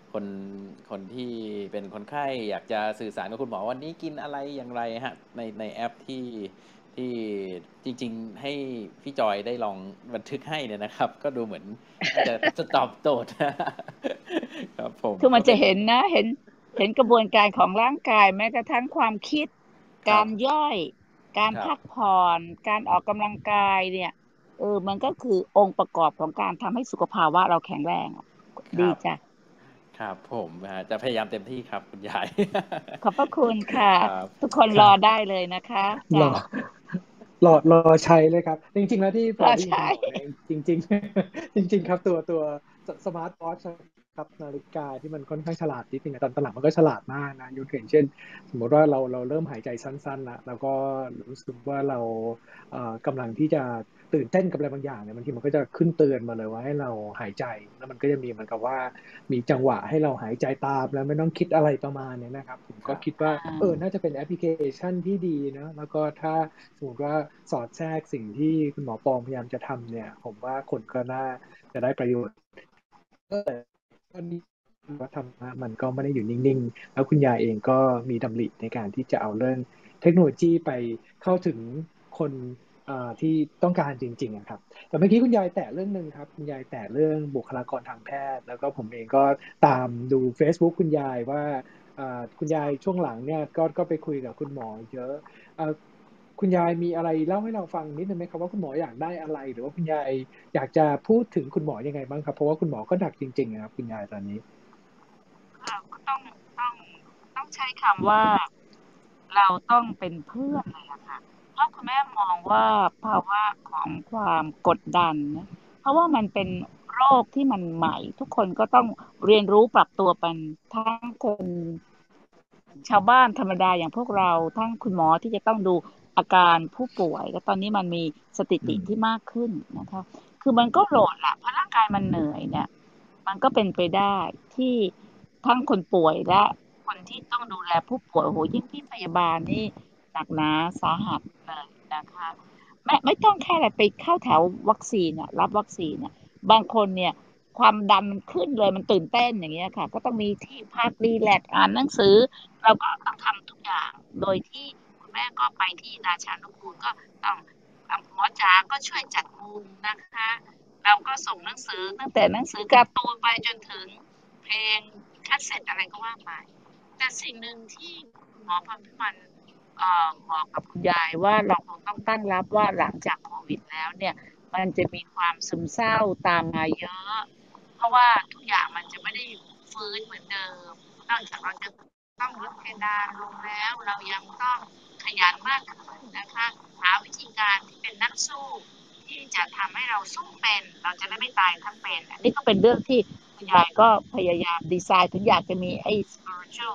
คนคนที่เป็นคนไข้อยากจะสื่อสารกับคุณหมอวันนี้กินอะไรอย่างไรฮะในในแอปที่ที่จริงๆให้พี่จอยได้ลองบันทึกให้เนี่ยนะครับ ก็ดูเหมือนน่าจะจะตอบโจทย์ครับผมคือมันก็จะเป็นเห็นนะเห็นเห็นกระบวนการของร่างกายแม้กระทั่งความคิดครักาบรย่อย การครัพับกผ่อน การออกกำลังกายเนี่ยเออมันก็คือองค์ประกอบของการทำให้สุขภาวะเราแข็งแรงอะคดีรับจ้ะครับผมนะฮะจะพยายามเต็มที่ครับคุณยายขอบพระคุณค่ะครับทุกคนครรัอบ ได้เลยนะคะรจ้ะอรอรอใช้เลยครับ จริงๆแล้วที่พรออได้ยินใช้คุณหมอเนี่ยจริง ๆ จริง ๆ ครับตัวตัวสมาร์ทวอทช์ครับนาฬิกาที่มันค่อนข้างฉลาดนิดนึงอะตอนตอนหลังมันก็ฉลาดมากนะยกตัวอย่างเช่น สมมติว่าเราเราเริ่มหายใจสั้นๆแล้วแล้วก็รู้สึกว่าเราเอ่อกำลังที่จะตื่นเต้นกับอะไรบางอย่างเนี่ยบางทีมันก็จะขึ้นเตือนมาเลยว่าให้เราหายใจแล้วมันก็จะมีเหมือนกับว่ามีจังหวะให้เราหายใจตามแล้วไม่ต้องคิดอะไรประมาณเนี้ยนะครับผมคก็รับคิดว่าอ่าเออน่าจะเป็นแอปพลิเคชันที่ดีนะแล้วก็ถ้าสมมติว่าสอดแทรกสิ่งที่คุณหมอปองพยายามจะทำเนี่ยผมว่าคนก็น่าจะได้ประโยชน์เออตอนนี้ว่าธรรมะมันก็ไม่ได้อยู่นิ่งๆแล้วคุณยายเองก็มีดำริในการที่จะเอาเรื่องเทคโนโลยีไปเข้าถึงคนเอ่อที่ต้องการจริงๆอะครับแต่เมื่อกี้คุณยายแตะเรื่องหนึ่งครับคุณยายแตะเรื่องบุคลากรทางแพทย์แล้วก็ผมเองก็ตามดู Facebook คุณยายว่าเอ่อคุณยายช่วงหลังเนี่ยก็ก็ไปคุยกับคุณหมอเยอะเอ่อคุณยายมีอะไรเล่าให้เราฟังนิดนึงไหมครับว่าคุณหมออยากได้อะไรหรือว่าคุณยายอยากจะพูดถึงคุณหมอยังไงบ้างครับเพราะว่าคุณหมอก็หนักจริงๆนะครับคุณยายตอนนี้ค่ะก็ต้องต้องต้องใช้คำว่า เราต้องเป็นเพื่อนเลยอะค่ะเพราะคุณแม่มองว่าภาวะของความกดดันนะเพราะว่ามันเป็นโรคที่มันใหม่ ทุกคนก็ต้องเรียนรู้ปรับตัวเป็นทั้งคนชาวบ้านธรรมดาอย่างพวกเราทั้งคุณหมอที่จะต้องดูอาการผู้ป่วยและตอนนี้มันมีสถิติที่มากขึ้นนะคะคือมันก็โหลดละเพราะร่างกายมันเหนื่อยเนี่ยมันก็เป็นไปได้ที่ทั้งคนป่วยและคนที่ต้องดูแลผู้ป่วยโอ้โหยิ่งพี่พยาบาลนี่หนักหนาสาหัสเลยนะคะไม่ไม่ต้องแค่อะไรไปเข้าแถววัคซีนอะรับวัคซีนอะบางคนเนี่ยความดันมันขึ้นเลยมันตื่นเต้นอย่างเงี้ยค่ะก็ต้องมีที่พักรีแลกซ์อ่านหนังสือ เราก็ต้องทำทุกอย่างโดยที่คุณแม่ก็ไปที่ราชานุกูลก็ต้องหมอจ๋าก็ช่วยจัดมุมนะคะเราก็ส่งหนังสือตั้งแต่หนังสือการ์ตูนไปจนถึงเพลงคัสเซ็ตอะไรก็ว่าไปแต่สิ่งหนึ่งที่คุณหมอพรพิมลเอ่อบอกกับคุณยายว่าเราคงต้องตั้งรับว่าหลังจากโควิดแล้วเนี่ยมันจะมีความซึมเศร้าตามมาเยอะเพราะว่าทุกอย่างมันจะไม่ได้ฟื้นเหมือนเดิมนอกจากเราจะต้องลดเพดานลงแล้วเรายังต้องขยันมากขึ้นนะคะหาวิธีการที่เป็นนักสู้ที่จะทำให้เราสู้เป็นเราจะได้ไม่ตายทั้งเป็นอันนี้ก็เป็นเรื่องที่คุณยายก็พยายามดีไซน์ถึงอยากจะมีไอ้ spiritual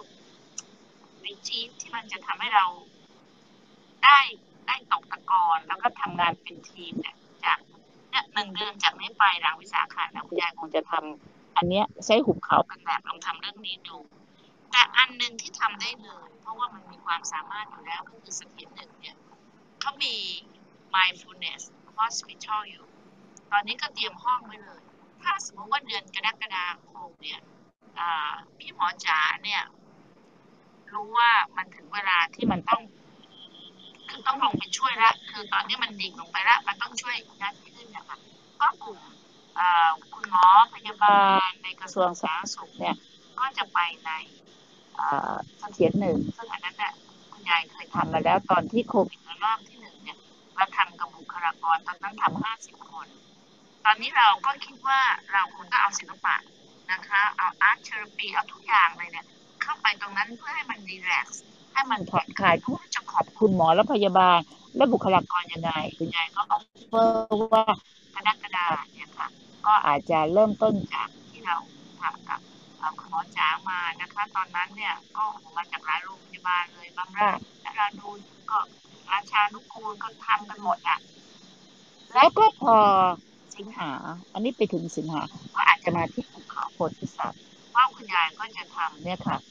retreat ที่มันจะทำให้เราได้ได้ตกตะกอนแล้วก็ทำงานเป็นทีมเนี่ยจากเนี่ยหนึ่งเดือนจากนี้ไปหลังวิสาขะนะคุณยายคงจะทำอันเนี้ยใช้หุบเขากันแบบลองทำเรื่องนี้ดูแต่อันหนึ่งที่ทำได้เลยเพราะว่ามันมีความสามารถอยู่แล้วก็คือเสถียรหนึ่งเนี่ยเขามี mindfulness hospital อยู่ตอนนี้ก็เตรียมห้องไว้เลยถ้าสมมติว่าเดือนกรกฎาคมเนี่ยพี่หมอจ๋าเนี่ยรู้ว่ามันถึงเวลาที่มันต้องคือต้องลงไปช่วยละคือตอนนี้มันดิ่งลงไปละมันต้องช่วยงานขึ้นนะคะก็กลุ่มคุณหมอพยาบาลในกระทรวงสาธารณสุขเนี่ยก็จะไปในเสถียรหนึ่งซึ่งอันนั้นเนี่ยคุณยายเคยทำมาแล้วตอนที่โควิดระลอกที่หนึ่งเนี่ยเราทำกับบุคลากรตอนนั้นทำห้าสิบคนตอนนี้เราก็คิดว่าเราคงต้องเอาศิลปะนะคะเอาอาร์ตเทอราปีเอาทุกอย่างเลยเนี่ยเข้าไปตรงนั้นเพื่อให้มันรีแลกซ์ให้มันผ่อนคลายเพื่อจะขอบคุณหมอและพยาบาลและบุคลากรยังไงคุณยายก็ออฟเฟอร์ว่ากรกฎาคมเนี่ยค่ะก็อาจจะเริ่มต้นจากที่เราทำกับคุณหมอจ๋ามานะคะตอนนั้นเนี่ยก็มาจากหลายโรงพยาบาลเลยบางราชและราดูก็ราชานุกูลก็ทำกันหมดอ่ะแล้วก็พอสิงหาอันนี้ไปถึงสิงหาก็อาจจะมาที่ภูเขาโพธิสัตว์เพราะคุณยายก็จะทำเนี่ยค่ะ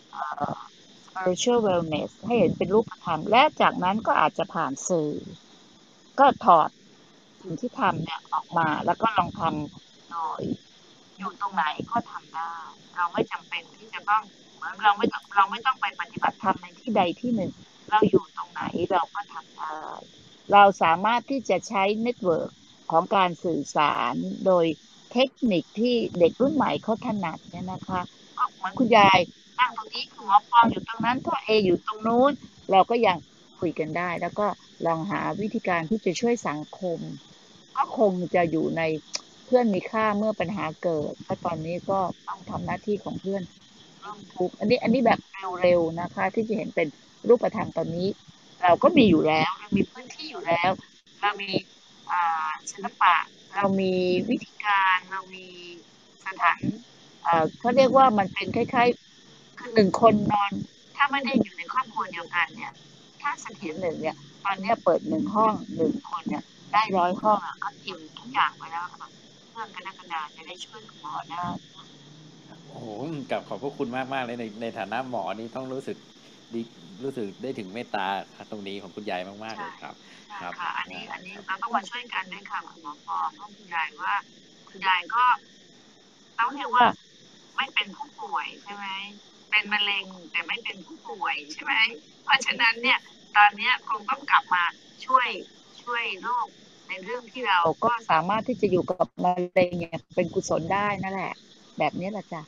spiritual wellness ให้เห็นเป็นรูปธรรมและจากนั้นก็อาจจะผ่านสื่อก็ถอดสิ่งที่ทำเนี่ยออกมาแล้วก็ลองทำโดยอยู่ตรงไหนก็ทำได้เราไม่จำเป็นที่จะต้องเหมือนเราไม่ต้องเราไม่ต้องไปปฏิบัติธรรมในที่ใดที่หนึ่งเราอยู่ตรงไหนเราก็ทำได้เราสามารถที่จะใช้เน็ตเวิร์กของการสื่อสารโดยเทคนิคที่เด็กรุ่นใหม่เขาถนัดเนี่ยนะคะก็เหมือนคุณยายนั่งตรงนี้คุณหมอปออยู่ตรงนั้นพ่อเออยู่ตรงนู้นเราก็ยังคุยกันได้แล้วก็ลองหาวิธีการที่จะช่วยสังคมก็คงจะอยู่ในเพื่อนมีค่าเมื่อปัญหาเกิดเพราะตอนนี้ก็ต้องทำหน้าที่ของเพื่อนร่วมทุกข์อันนี้อันนี้แบบเร็วๆนะคะที่จะเห็นเป็นรูปธรรมตอนนี้เราก็มีอยู่แล้วเรามีพื้นที่อยู่แล้วเรามีศิลปะเรามีวิธีการเรามีสถานเขาเรียกว่ามันเป็นคล้ายๆคือหนึ่งคนนอนถ้าไม่ได้อยู่ในครอบครัวเดียวกันเนี่ยถ้าเสถียรหนึ่งเนี่ยตอนนี้เปิดหนึ่งห้องหนึ่งคนเนี่ยได้ร้อยห้องอ่ะก็อิ่มทุกอย่างไปแล้วค่ะเรื่องกรกฎาจะได้ช่วยคุณหมอได้โอ้โหกับขอบพระคุณมากมากเลยในในฐานะหมอนี่ต้องรู้สึกดีรู้สึกได้ถึงเมตตาตรงนี้ของคุณยายมากๆเลยครับครับค่ะอันนี้อันนี้เราต้องมาช่วยกันด้วยค่ะคุณหมอปอเพราะคุณยายว่าคุณยายก็ต้องเรียกว่าไม่เป็นผู้ป่วยใช่ไหมเป็นมะเร็งแต่ไม่เป็นผู้ป่วยใช่ไหมเพราะฉะนั้นเนี่ยตอนนี้คงต้องกลับมาช่วยช่วยโลกในเรื่องที่เราก็สามารถที่จะอยู่กับมะเร็งเนี่ยเป็นกุศลได้นั่นแหละแบบนี้แหละจ้ะ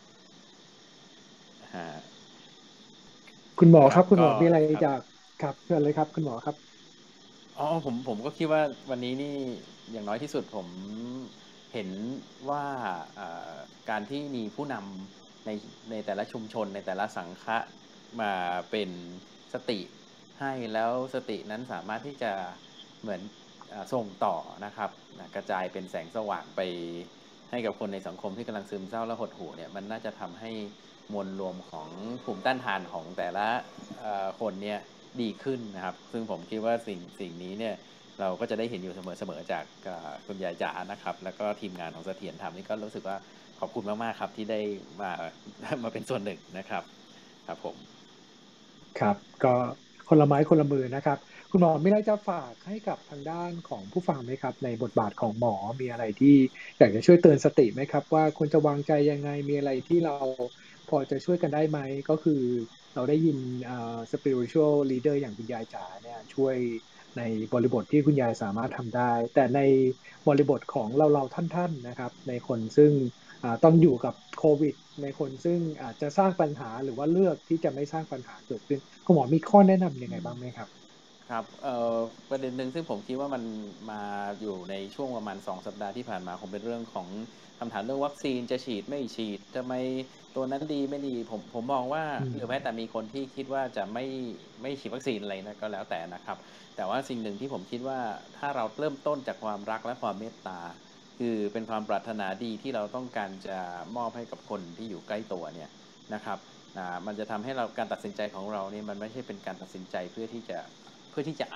คุณหมอครับคุณหมอมีอะไรจากครับเชิญเลยครับคุณหมอครับอ๋อผมผมก็คิดว่าวันนี้นี่อย่างน้อยที่สุดผมเห็นว่าการที่มีผู้นำในในแต่ละชุมชนในแต่ละสังฆะมาเป็นสติให้แล้วสตินั้นสามารถที่จะเหมือนส่งต่อนะครับกระจายเป็นแสงสว่างไปให้กับคนในสังคมที่กำลังซึมเศร้าและหดหู่เนี่ยมันน่าจะทำให้มวลรวมของภูมิต้านทานของแต่ละคนเนี่ยดีขึ้นนะครับซึ่งผมคิดว่าสิ่งสิ่งนี้เนี่ยเราก็จะได้เห็นอยู่เสมอๆจากคุณยายจ๋านะครับแล้วก็ทีมงานของเสถียรธรรมนี่ก็รู้สึกว่าขอบคุณมากๆครับที่ได้มามาเป็นส่วนหนึ่งนะครับครับผมครับก็คนละไม้คนละมือนะครับคุณหมอมีอะไรจะฝากให้กับทางด้านของผู้ฟังไหมครับในบทบาทของหมอมีอะไรที่อยากจะช่วยเตือนสติไหมครับว่าควรจะวางใจยังไงมีอะไรที่เราพอจะช่วยกันได้ไหมก็คือเราได้ยินอ่า spiritual leader อย่างคุณยายจ๋าเนี่ยช่วยในบริบทที่คุณยายสามารถทำได้แต่ในบริบทของเราเราท่านๆนะครับในคนซึ่งต้องอยู่กับโควิดในคนซึ่งอาจจะสร้างปัญหาหรือว่าเลือกที่จะไม่สร้างปัญหาเกิดขึ้นคุณหมอมีข้อแนะนำยังไงบ้างไหมครับครับเอ่อประเด็นหนึ่งซึ่งผมคิดว่ามันมาอยู่ในช่วงประมาณสองสัปดาห์ที่ผ่านมาคงเป็นเรื่องของคำถามเรื่องวัคซีนจะฉีดไม่ฉีดทำไมตัวนั้นดีไม่ดีผมผมมองว่าหรือแม้แต่มีคนที่คิดว่าจะไม่ไม่ฉีดวัคซีนอะไรนะก็แล้วแต่นะครับแต่ว่าสิ่งหนึ่งที่ผมคิดว่าถ้าเราเริ่มต้นจากความรักและความเมตตาคือเป็นความปรารถนาดีที่เราต้องการจะมอบให้กับคนที่อยู่ใกล้ตัวเนี่ยนะครับมันจะทำให้เราการตัดสินใจของเราเนี่ยมันไม่ใช่เป็นการตัดสินใจเพื่อที่จะเพื่อที่จะ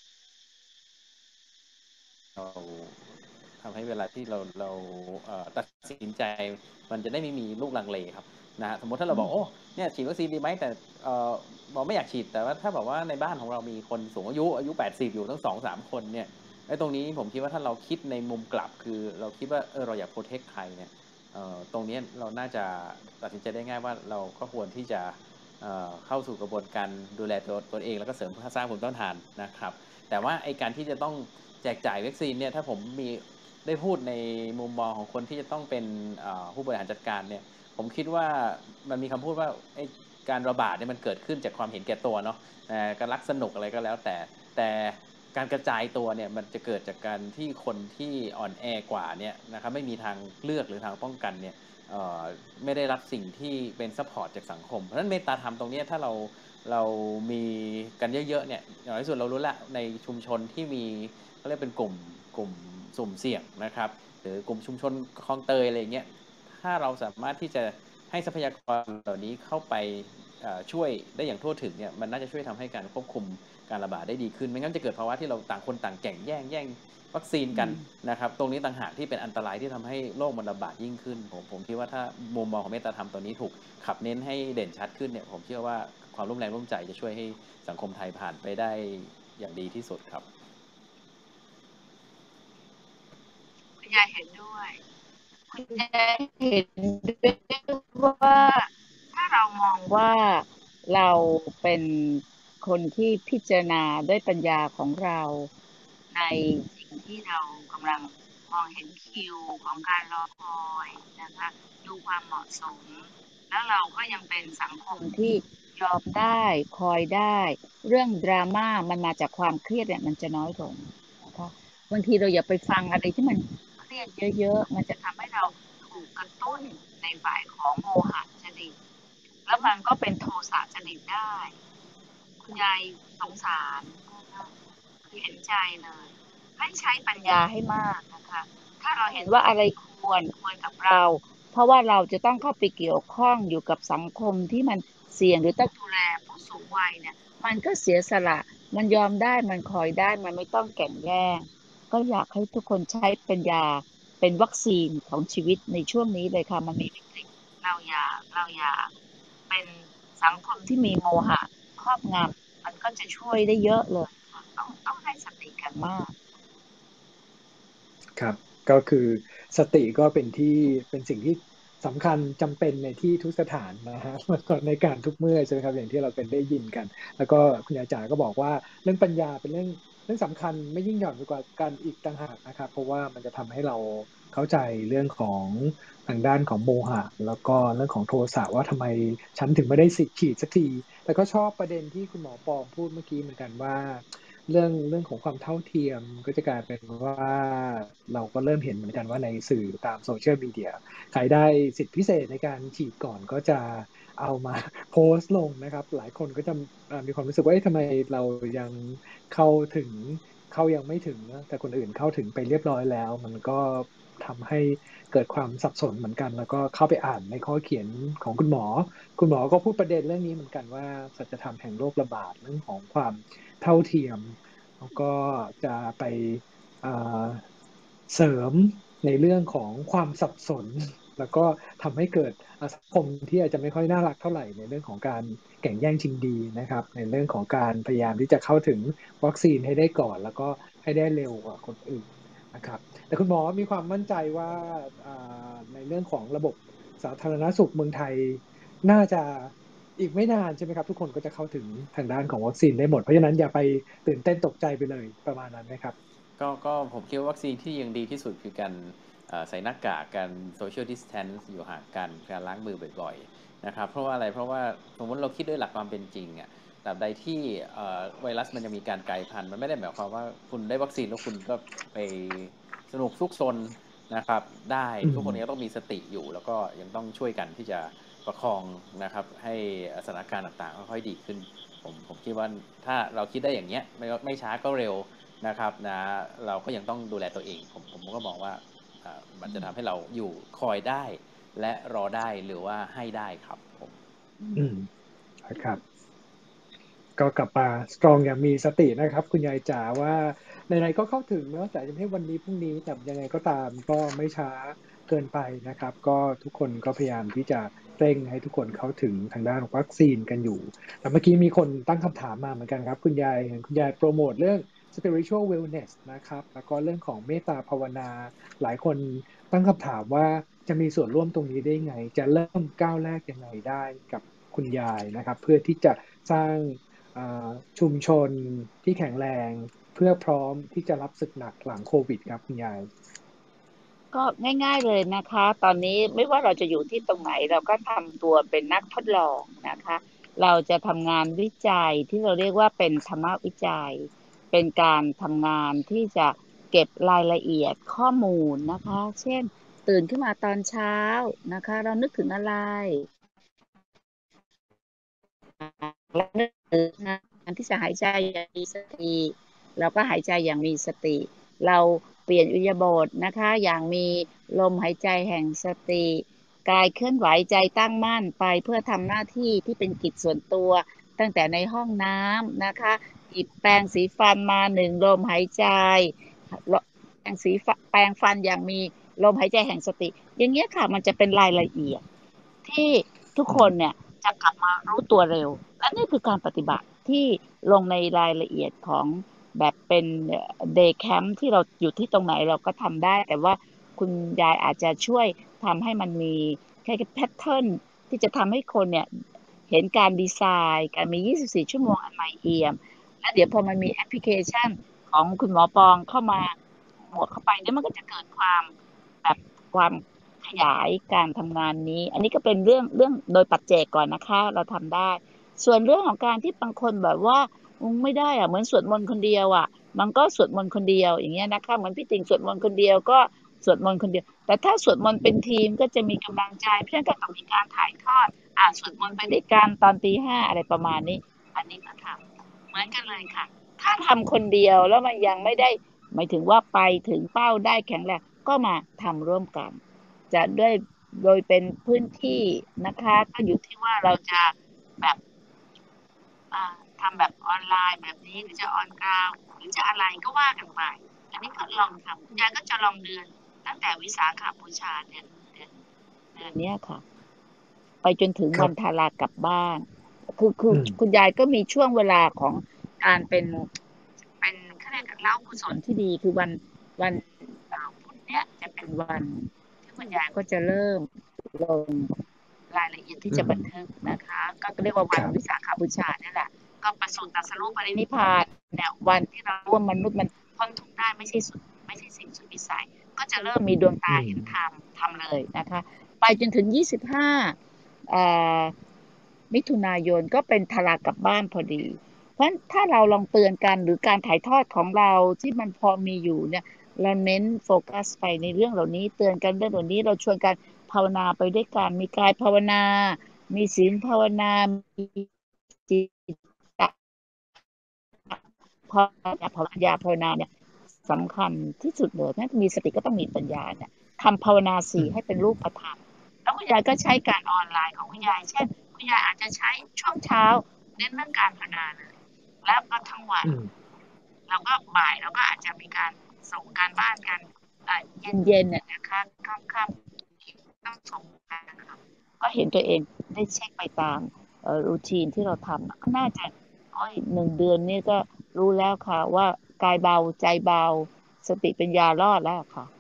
เราทำให้เวลาที่เราเราตัดสินใจมันจะได้ไม่มีลูกลังเลครับนะสมมติถ้าเราบอกโอ้เนี่ยฉีดวัคซีนดีไหมแต่บอกไม่อยากฉีดแต่ว่าถ้าบอกว่าในบ้านของเรามีคนสูงอายุอายุแปดสิบอยู่ทั้ง สองถึงสาม คนเนี่ยไอ้ตรงนี้ผมคิดว่าถ้าเราคิดในมุมกลับคือเราคิดว่าเออเราอยากโปรเทคใครเนี่ยตรงนี้เราน่าจะตัดสินใจได้ง่ายว่าเราก็ควรที่จะเข้าสู่กระบวนการดูแลตัวตนเองแล้วก็เสริมสร้างภูมิต้านทานนะครับแต่ว่าไอ้การที่จะต้องแจกจ่ายวัคซีนเนี่ยถ้าผมมีได้พูดในมุมมองของคนที่จะต้องเป็นผู้บริหารจัดการเนี่ยผมคิดว่ามันมีคำพูดว่าไอ้การระบาดเนี่ยมันเกิดขึ้นจากความเห็นแก่ตัวเนาะการรักสนุกอะไรก็แล้วแต่แต่การกระจายตัวเนี่ยมันจะเกิดจากการที่คนที่อ่อนแอกว่าเนี่ยนะครับไม่มีทางเลือกหรือทางป้องกันเนี่ยไม่ได้รับสิ่งที่เป็นซัพพอร์ตจากสังคมเพราะฉะนั้นเมตตาธรรมตรงนี้ถ้าเราเรามีกันเยอะๆเนี่ยอย่างที่สุดเรารู้ละในชุมชนที่มีเขาเรียกเป็นกลุ่มกลุ่มสุ่มเสี่ยงนะครับหรือกลุ่มชุมชนคลองเตยอะไรเงี้ยถ้าเราสามารถที่จะให้ทรัพยากรเหล่านี้เข้าไปช่วยได้อย่างทั่วถึงเนี่ยมันน่าจะช่วยทำให้การควบคุมการระบาดได้ดีขึ้นไม่งั้นจะเกิดภาวะที่เราต่างคนต่างแข่งแย่งแย่งวัคซีนกันนะครับตรงนี้ต่างหากที่เป็นอันตรายที่ทำให้โรคมันระบาดยิ่งขึ้นผมผมคิดว่าถ้ามุมมองของเมตตาธรรมตัวนี้ถูกขับเน้นให้เด่นชัดขึ้นเนี่ยผมเชื่อว่าความร่วมแรงร่วมใจจะช่วยให้สังคมไทยผ่านไปได้อย่างดีที่สุดครับคุณยายเห็นด้วยคุณจะเห็นด้วยว่าถ้าเรามองว่าเราเป็นคนที่พิจารณาด้วยปัญญาของเราในสิ่งที่เรากำลังมองเห็นคิวของการรอคอยนะคะดูความเหมาะสมแล้วเราก็ยังเป็นสังคมที่ยอมได้คอยได้เรื่องดราม่ามันมาจากความเครียดเนี่ยมันจะน้อยลงนะคะบางทีเราอย่าไปฟังอะไรที่มันเครียดเยอะๆมันจะทำให้เราถูกกระตุ้นในฝ่ายของโมหะจริตแล้วมันก็เป็นโทสะจริตได้คุณยายสงสารนะคะคือเห็นใจเลยให้ใช้ปัญญาให้มากนะคะถ้าเราเห็นว่าอะไรควรควรกับเราเพราะว่าเราจะต้องเข้าไปเกี่ยวข้องอยู่กับสังคมที่มันเสี่ยงหรือต้องดูแลผู้สูงวัยเนี่ยมันก็เสียสละมันยอมได้มันคอยได้มันไม่ต้องแข่งแย่งก็อยากให้ทุกคนใช้ปัญญาเป็นวัคซีนของชีวิตในช่วงนี้เลยค่ะมันมีวิกฤตเราอย่าเราอย่าเป็นสังคมที่มีโมหะครอบงำมันก็จะช่วยได้เยอะเลยค่ะต้องต้องให้สติกันมากครับก็คือสติก็เป็นที่เป็นสิ่งที่สำคัญจำเป็นในที่ทุกสถานนะฮะในการทุกเมื่อใช่ไหมครับอย่างที่เราเป็นได้ยินกันแล้วก็คุณอาจารย์ก็บอกว่าเรื่องปัญญาเป็นเรื่องเรื่องสำคัญไม่ยิ่งหย่อนไปกว่าการอีกต่างหากนะครับเพราะว่ามันจะทำให้เราเข้าใจเรื่องของทางด้านของโมหะแล้วก็เรื่องของโทสะว่าทำไมฉันถึงไม่ได้สิขีดสักทีแต่ก็ชอบประเด็นที่คุณหมอปองพูดเมื่อกี้เหมือนกันว่าเรื่องเรื่องของความเท่าเทียมก็จะกลายเป็นว่าเราก็เริ่มเห็นเหมือนกันว่าในสื่อตามโซเชียลมีเดียใครได้สิทธิพิเศษในการฉีดก่อนก็จะเอามาโพสต์ลงนะครับหลายคนก็จะมีความรู้สึกว่าทำไมเรายังเข้าถึงเข้ายังไม่ถึงนะแต่คนอื่นเข้าถึงไปเรียบร้อยแล้วมันก็ทำให้เกิดความสับสนเหมือนกันแล้วก็เข้าไปอ่านในข้อเขียนของคุณหมอคุณหมอก็พูดประเด็นเรื่องนี้เหมือนกันว่าสัจธรรมแห่งโรคระบาดเรื่องของความเท่าเทียมแล้วก็จะไปเสริมในเรื่องของความสับสนแล้วก็ทำให้เกิดสังคมที่อาจจะไม่ค่อยน่ารักเท่าไหร่ในเรื่องของการแข่งแย่งชิงดีนะครับในเรื่องของการพยายามที่จะเข้าถึงวัคซีนให้ได้ก่อนแล้วก็ให้ได้เร็วกว่าคนอื่นนะครับแต่คุณหมอมีความมั่นใจว่าในเรื่องของระบบสาธารณสุขเมืองไทยน่าจะอีกไม่นานใช่ไหมครับทุกคนก็จะเข้าถึงทางด้านของวัคซีนได้หมดเพราะฉะนั้นอย่าไปตื่นเต้นตกใจไปเลยประมาณนั้นนะครับก็ก็ผมคิดว่าวัคซีนที่ยังดีที่สุดคือการใส่หน้ากากการโซเชียลดิสแทนซ์อยู่ห่างกันการล้างมือบ่อยๆนะครับเพราะว่าอะไรเพราะว่าสมมติเราคิดด้วยหลักความเป็นจริงอ่ะตราบใดที่ไวรัสมันจะมีการกลายพันธุ์มันไม่ได้หมายความว่าคุณได้วัคซีนแล้วคุณก็ไปสนุกซุกซนนะครับได้ทุกคนยังต้องมีสติอยู่แล้วก็ยังต้องช่วยกันที่จะประคองนะครับให้สถานการณ์ต่างๆค่อยๆดีขึ้นผมผมคิดว่าถ้าเราคิดได้อย่างเงี้ยไม่ไม่ช้าก็เร็วนะครับนะเราก็ยังต้องดูแลตัวเองผมผมก็มองว่ามันจะทำให้เราอยู่คอยได้และรอได้หรือว่าให้ได้ครับผมอืมครับก็กลับมาสตรองอย่างมีสตินะครับคุณยายจ๋าว่าไหนๆก็เข้าถึงเนาะแต่จะไม่วันนี้พรุ่งนี้แต่ยังไงก็ตามก็ไม่ช้าเกินไปนะครับก็ทุกคนก็พยายามที่จะเร่งให้ทุกคนเข้าถึงทางด้านวัคซีนกันอยู่แต่เมื่อกี้มีคนตั้งคำถามมาเหมือนกันครับคุณยายคุณยายโปรโมทเรื่อง spiritual wellness นะครับแล้วก็เรื่องของเมตตาภาวนาหลายคนตั้งคำถามว่าจะมีส่วนร่วมตรงนี้ได้ไงจะเริ่มก้าวแรกยังไงได้กับคุณยายนะครับเพื่อที่จะสร้างชุมชนที่แข็งแรงเพื่อพร้อมที่จะรับศึกหนักหลังโควิดครับคุณยายก็ง่ายๆเลยนะคะตอนนี้ไม่ว่าเราจะอยู่ที่ตรงไหนเราก็ทำตัวเป็นนักทดลองนะคะเราจะทำงานวิจัยที่เราเรียกว่าเป็นธรรมวิจัยเป็นการทำงานที่จะเก็บรายละเอียดข้อมูลนะคะเช่นตื่นขึ้นมาตอนเช้านะคะเรานึกถึงอะไรเรานึกถึงการที่จะหายใจอย่างมีสติเราก็หายใจอย่างมีสติเราเปลี่ยนอิริยาบถนะคะอย่างมีลมหายใจแห่งสติกายเคลื่อนไหวใจตั้งมั่นไปเพื่อทำหน้าที่ที่เป็นกิจส่วนตัวตั้งแต่ในห้องน้ำนะคะหยิบแปรงสีฟันมาหนึ่งลมหายใจแปรงสีแปรงฟันอย่างมีลมหายใจแห่งสติอย่างเงี้ยค่ะมันจะเป็นรายละเอียดที่ทุกคนเนี่ยจะกลับมารู้ตัวเร็วและนี่คือการปฏิบัติที่ลงในรายละเอียดของแบบเป็นเดย์แคมป์ที่เราอยู่ที่ตรงไหนเราก็ทำได้แต่ว่าคุณยายอาจจะช่วยทำให้มันมีแค่แพทเทิร์นที่จะทำให้คนเนี่ยเห็นการดีไซน์การมียี่สิบสี่ชั่วโมงอันใหม่เอี่ยมแล้วเดี๋ยวพอมันมีแอปพลิเคชันของคุณหมอปองเข้ามาบวกเข้าไปเนี่ยมันก็จะเกิดความแบบความขยายการทำงานนี้อันนี้ก็เป็นเรื่องเรื่องโดยปัจเจกก่อนนะคะเราทำได้ส่วนเรื่องของการที่บางคนแบบว่าไม่ได้อะเหมือนสวดมนต์คนเดียวอะมันก็สวดมนต์คนเดียวอย่างเงี้ยนะคะเหมือนพี่ติ่งสวดมนต์คนเดียวก็สวดมนต์คนเดียวแต่ถ้าสวดมนต์เป็นทีมก็จะมีกำลังใจเพื่อนก็ต้องมีการถ่ายทอดอ่าสวดมนต์ไปด้วยกันตอนตีห้าอะไรประมาณนี้อันนี้ก็ทำเหมือนกันเลยค่ะถ้าทำคนเดียวแล้วมันยังไม่ได้หมายถึงว่าไปถึงเป้าได้แข็งแรงก็มาทำร่วมกันจะด้วยโดยเป็นพื้นที่นะคะก็อยู่ที่ว่าเราจะแบบทำแบบออนไลน์แบบนี้หรือจะออนกราวหรือจะอะไรก็ว่ากันไปอันนี้ก็ลองทำคุณยายก็จะลองเดือนตั้งแต่วิสาขบูชาเดือนเดือนเดือนนี้ค่ะไปจนถึงวันทารากลับบ้านคือคือคุณยายก็มีช่วงเวลาของการเป็นเป็นเขาเรียกเล่ากุศลที่ดีคือวันวันพุธเนี้ยจะเป็นวันที่คุณยายก็จะเริ่มลงรายละเอียดที่จะบันทึกนะคะก็เรียกว่าวันวิสาขบูชานี่แหละก็ประสูติตรัสรู้ปรินิพพานเนี่ยวันที่เราร่วมมนุษย์มันพ้นทุกข์ได้ไม่ใช่สุดไม่ใช่สิ่งสุดวิสัยก็จะเริ่มมีดวงตาเห็นธรรมทำเลยนะคะไปจนถึงยี่สิบห้าอ่ามิถุนายนก็เป็นทารากลับบ้านพอดีเพราะถ้าเราลองเตือนกันหรือการถ่ายทอดของเราที่มันพอมีอยู่เนี่ยเราเน้นโฟกัสไปในเรื่องเหล่านี้เตือนกันเรื่องเหล่านี้เราชวนกันภาวนาไปด้วยกันมีกายภาวนามีศีลภาวนามีจิตพอภาวยาภาวนาเนี่ยสำคัญที่สุดเลยถ้ามีสติก็ต้องมีปัญญาเนี่ยทำภาวนาสี่ให้เป็นรูปธรรมแล้วคุณยายก็ใช้การออนไลน์ของคุณยายเช่นคุณยายอาจจะใช้ช่วงเช้าเน้นเรื่องการภาวนาเลยแล้วก็ทั้งวันแล้วก็บ่ายแล้วก็อาจจะมีการส่งการบ้านกันเย็นๆเนี่ยนะคะค่ำๆต้องส่งกันก็เห็นตัวเองได้เช็คไปตามรูทีนที่เราทำก็น่าจะหนึ่งเดือนนี่ก็รู้แล้วค่ะว่ากายเบาใจเบาสติปัญญารอดแล้วค่ะ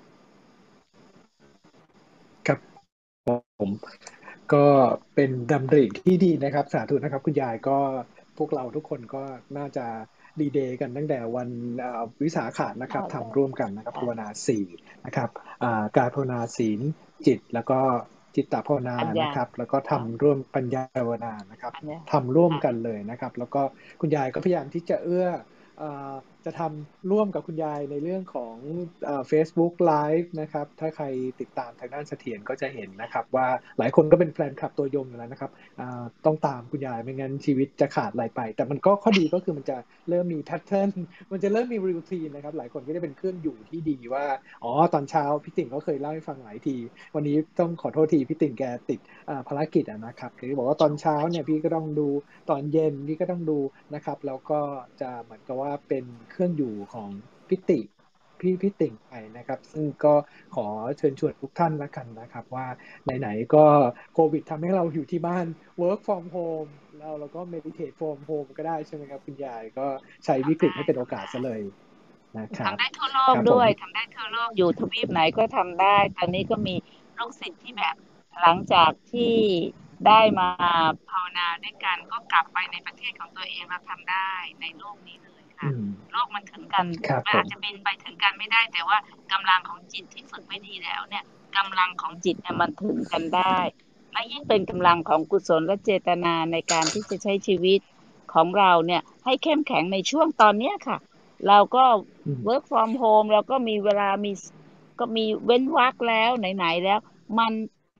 ครับผมก็เป็นดำริที่ดีนะครับสาธุนะครับคุณยายก็พวกเราทุกคนก็น่าจะดีเดย์กันตั้งแต่วันวิสาขะนะครับทำร่วมกันนะครับภาวนาสี่นะครับกายภาวนาศีลจิตแล้วก็จิตตภาวนานะครับแล้วก็ทำร่วมปัญญาภาวนานะครับทำร่วมกันเลยนะครับแล้วก็คุณยายก็พยายามที่จะเอื้อจะทำร่วมกับคุณยายในเรื่องของ Facebook Live นะครับถ้าใครติดตามทางด้านเสถียรก็จะเห็นนะครับว่าหลายคนก็เป็นแฟนคลับตัวยงอยู่แล้วนะครับต้องตามคุณยายไม่งั้นชีวิตจะขาดไหลไปแต่มันก็ข้อดีก็คือมันจะเริ่มมีแพทเทิร์นมันจะเริ่มมีรูทีนนะครับหลายคนก็จะเป็นเครื่องอยู่ที่ดีว่าอ๋อตอนเช้าพี่ติ่งก็เคยเล่าให้ฟังหลายทีวันนี้ต้องขอโทษทีพี่ติ่งแกติดภารกิจนะครับคือบอกว่าตอนเช้าเนี่ยพี่ก็ต้องดูตอนเย็นพี่ก็ต้องดูนะครับแล้วก็จะเหมือนกับว่าเป็นเครื่องอยู่ของพี่ติพี่พี่ติ่งไปนะครับซึ่งก็ขอเชิญชวนทุกท่านละกันนะครับว่าไหนๆก็โควิดทำให้เราอยู่ที่บ้าน work from home แล้วเราก็ meditate from home ก็ได้ใช่ไหมครับคุณยายก็ใช้วิกฤตให้เป็นโอกาสซะเลยนะครับทำได้ทั่วโลกด้วยทำได้ทั่วโลกอยู่ทวีปไหนก็ทำได้ตอนนี้ก็มีลูกศิษย์ที่แบบหลังจากที่ได้มาภาวนาด้วยกันก็กลับไปในประเทศของตัวเองมาทำได้ในโลกนี้เลยค่ะโลกมันถึงกันมันอาจจะบินไปถึงกันไม่ได้แต่ว่ากำลังของจิตที่ฝึกไว้ดีแล้วเนี่ยกำลังของจิตเนี่ยมันถึงกันได้และยิ่งเป็นกำลังของกุศลและเจตนาในการที่จะใช้ชีวิตของเราเนี่ยให้เข้มแข็งในช่วงตอนนี้ค่ะเราก็ work from home เราก็มีเวลามีก็มีเว้นวรรคแล้วไหนๆแล้วมัน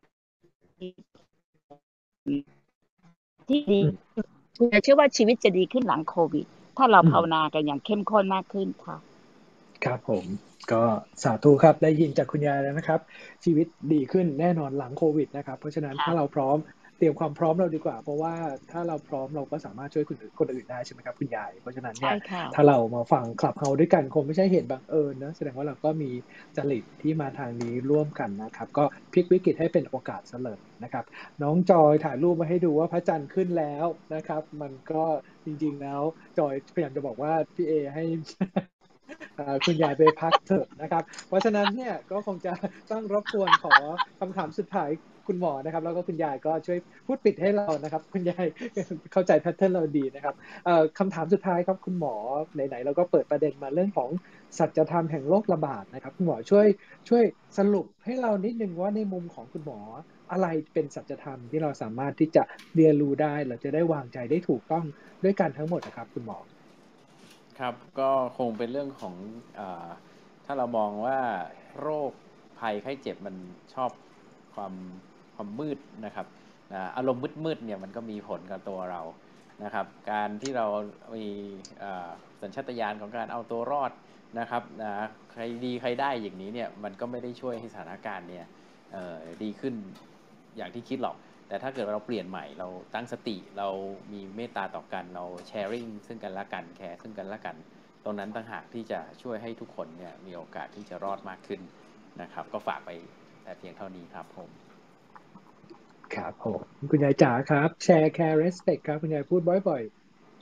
ที่ดีเชื่อว่าชีวิตจะดีขึ้นหลังโควิดถ้าเราภาวนากันอย่างเข้มข้นมากขึ้นค่ะครับผมก็สาธุครับได้ยินจากคุณยายแล้วนะครับชีวิตดีขึ้นแน่นอนหลังโควิดนะครับเพราะฉะนั้นถ้าเราพร้อมเตรียมความพร้อมเราดีกว่าเพราะว่าถ้าเราพร้อมเราก็สามารถช่วยคนอื่นคนอื่นได้ใช่ไหมครับคุณยายเพราะฉะนั้นเนี่ยถ้าเรามาฟังคลับเฮาด้วยกันคงไม่ใช่เหตุบังเอิญนะแสดงว่าเราก็มีจริตที่มาทางนี้ร่วมกันนะครับก็พลิกวิกฤตให้เป็นโอกาสซะเลยนะครับน้องจอยถ่ายรูปมาให้ดูว่าพระจันทร์ขึ้นแล้วนะครับมันก็จริงๆแล้วจอยพยายามจะบอกว่าพี่เอให้คุณยายไปพักเถอะนะครับเพราะฉะนั้นเนี่ยก็คงจะต้องรบกวนขอคำถามสุดท้ายคุณหมอนะครับแล้วก็คุณยายก็ช่วยพูดปิดให้เรานะครับคุณยายเข้าใจแพทเทิร์นเราดีนะครับคำถามสุดท้ายครับคุณหมอไหนๆเราก็เปิดประเด็นมาเรื่องของสัจธรรมแห่งโรคระบาดนะครับคุณหมอช่วยช่วยสรุปให้เรานิดนึงว่าในมุมของคุณหมออะไรเป็นสัจธรรมที่เราสามารถที่จะเรียนรู้ได้เราจะได้วางใจได้ถูกต้องด้วยกันทั้งหมดนะครับคุณหมอครับก็คงเป็นเรื่องของอ่าถ้าเรามองว่าโรคภัยไข้เจ็บมันชอบความความมืดนะครับอารมณ์มืดๆเนี่ยมันก็มีผลกับตัวเรานะครับการที่เรามีสัญชาตญาณของการเอาตัวรอดนะครับใครดีใครได้อย่างนี้เนี่ยมันก็ไม่ได้ช่วยให้สถานการณ์เนี่ยดีขึ้นอย่างที่คิดหรอกแต่ถ้าเกิดเราเปลี่ยนใหม่เราตั้งสติเรามีเมตตาต่อกันเราแชร์ริ่งซึ่งกันและกันแคร์ซึ่งกันและกันตรงนั้นต่างหากที่จะช่วยให้ทุกคนเนี่ยมีโอกาสที่จะรอดมากขึ้นนะครับก็ฝากไปแต่เพียงเท่านี้ครับผมครับผมคุณยายจ๋าครับแชร์แคร์เรสเพคครับคุณยายพูดบ่อย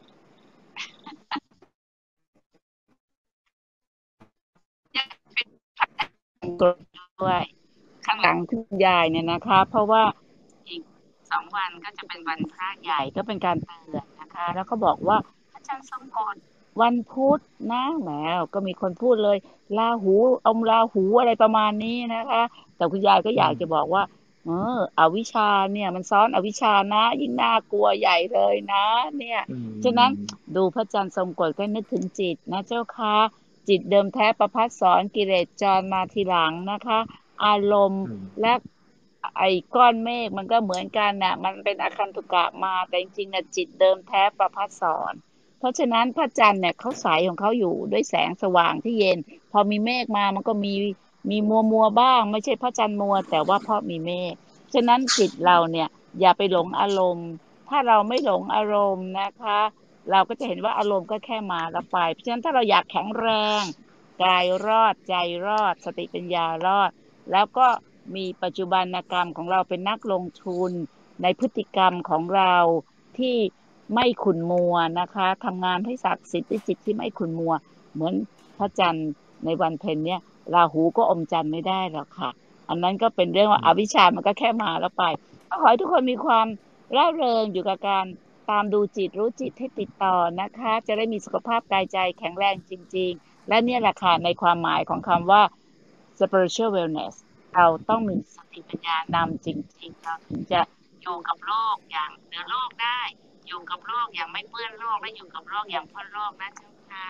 ๆด้วยข้างหลังคุณยายเนี่ยนะคะเพราะว่าอีกสองวันก็จะเป็นวันพระใหญ่ก็เป็นการเตือนนะคะแล้วก็บอกว่าอาจารย์สมกรวันพุธนะแหมก็มีคนพูดเลยลาหูอมลาหูอะไรประมาณนี้นะคะแต่คุณยายก็อยากจะบอกว่าเอออวิชชาเนี่ยมันซ้อนอวิชชานะยิ่งน่ากลัวใหญ่เลยนะเนี่ยฉะนั้นดูพระจันทร์ทรงกฎก็นึกถึงจิตนะเจ้าค่ะจิตเดิมแท้ประภัสสรกิเลสจรมาทีหลังนะคะอารมณ์และไอ้ก้อนเมฆมันก็เหมือนกันน่ะมันเป็นอาคันตุกะมาแต่จริงๆน่ะจิตเดิมแท้ประภัสสรเพราะฉะนั้นพระจันทร์เนี่ยเขาใสของเขาอยู่ด้วยแสงสว่างที่เย็นพอมีเมฆมามันก็มีมีมัวมัวบ้างไม่ใช่พระจันทร์มัวแต่ว่าเพราะมีเมฆฉะนั้นจิตเราเนี่ยอย่าไปหลงอารมณ์ถ้าเราไม่หลงอารมณ์นะคะเราก็จะเห็นว่าอารมณ์ก็แค่มาแล้วไปเพราะฉะนั้นถ้าเราอยากแข็งแรงกายรอดใจรอดสติปัญญารอดแล้วก็มีปัจจุบันกรรมของเราเป็นนักลงทุนในพฤติกรรมของเราที่ไม่ขุ่นมัวนะคะทำงานให้ศักดิ์สิทธิ์ด้วยจิตที่ไม่ขุ่นมัวเหมือนพระจันทร์ในวันเพ็ญเนี่ยราหูก็อมจันทร์ไม่ได้หรอกค่ะอันนั้นก็เป็นเรื่องว่าอวิชชามันก็แค่มาแล้วไปขอให้ทุกคนมีความร่าเริงอยู่กับการตามดูจิตรู้จิตให้ติดต่อนะคะจะได้มีสุขภาพกายใจแข็งแรงจริงๆและเนี่ยแหละค่ะในความหมายของคำว่า spiritual wellness เราต้องมีสติปัญญานำจริงๆเราถึงจะอยู่กับโลกอย่างเหนือโลกได้อยู่กับโลกอย่างไม่เปื้อนโลกและอยู่กับโลกอย่างพ้นโลกนะเจ้าค่ะ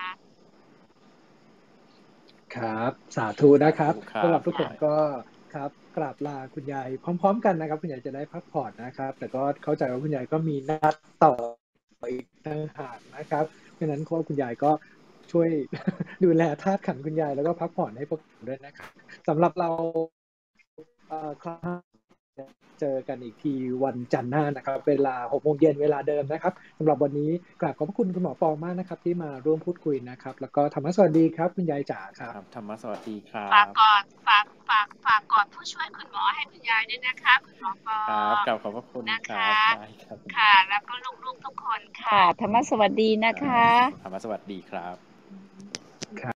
ครับสาธุนะครับสำหรับทุกคนก็ครับกราบลาคุณยายพร้อมๆกันนะครับคุณยายจะได้พักผ่อนนะครับแต่ก็เข้าใจว่าคุณยายก็มีนัดต่ออีกต่างหากนะครับเพราะฉะนั้นก็คุณยายก็ช่วยดูแลธาตุขันคุณยายแล้วก็พักผ่อนให้พวกเราด้วยนะครับสำหรับเราเอ่อคลาสเจอกันอีกทีวันจันทร์หน้านะครับเวลาหกโมงเย็นเวลาเดิมนะครับสำหรับวันนี้กราบขอบพระคุณคุณหมอปองมากนะครับที่มาร่วมพูดคุยนะครับแล้วก็ธรรมะสวัสดีครับคุณยายจ๋าครับธรรมะสวัสดีครับฝากกอดฝากฝากฝากกอดผู้ช่วยคุณหมอให้คุณยายด้วยนะคะคุณหมอปองครับกราบขอบพระคุณนะคะค่ะแล้วก็ลูกๆทุกคนค่ะธรรมะสวัสดีนะคะธรรมะสวัสดีครับ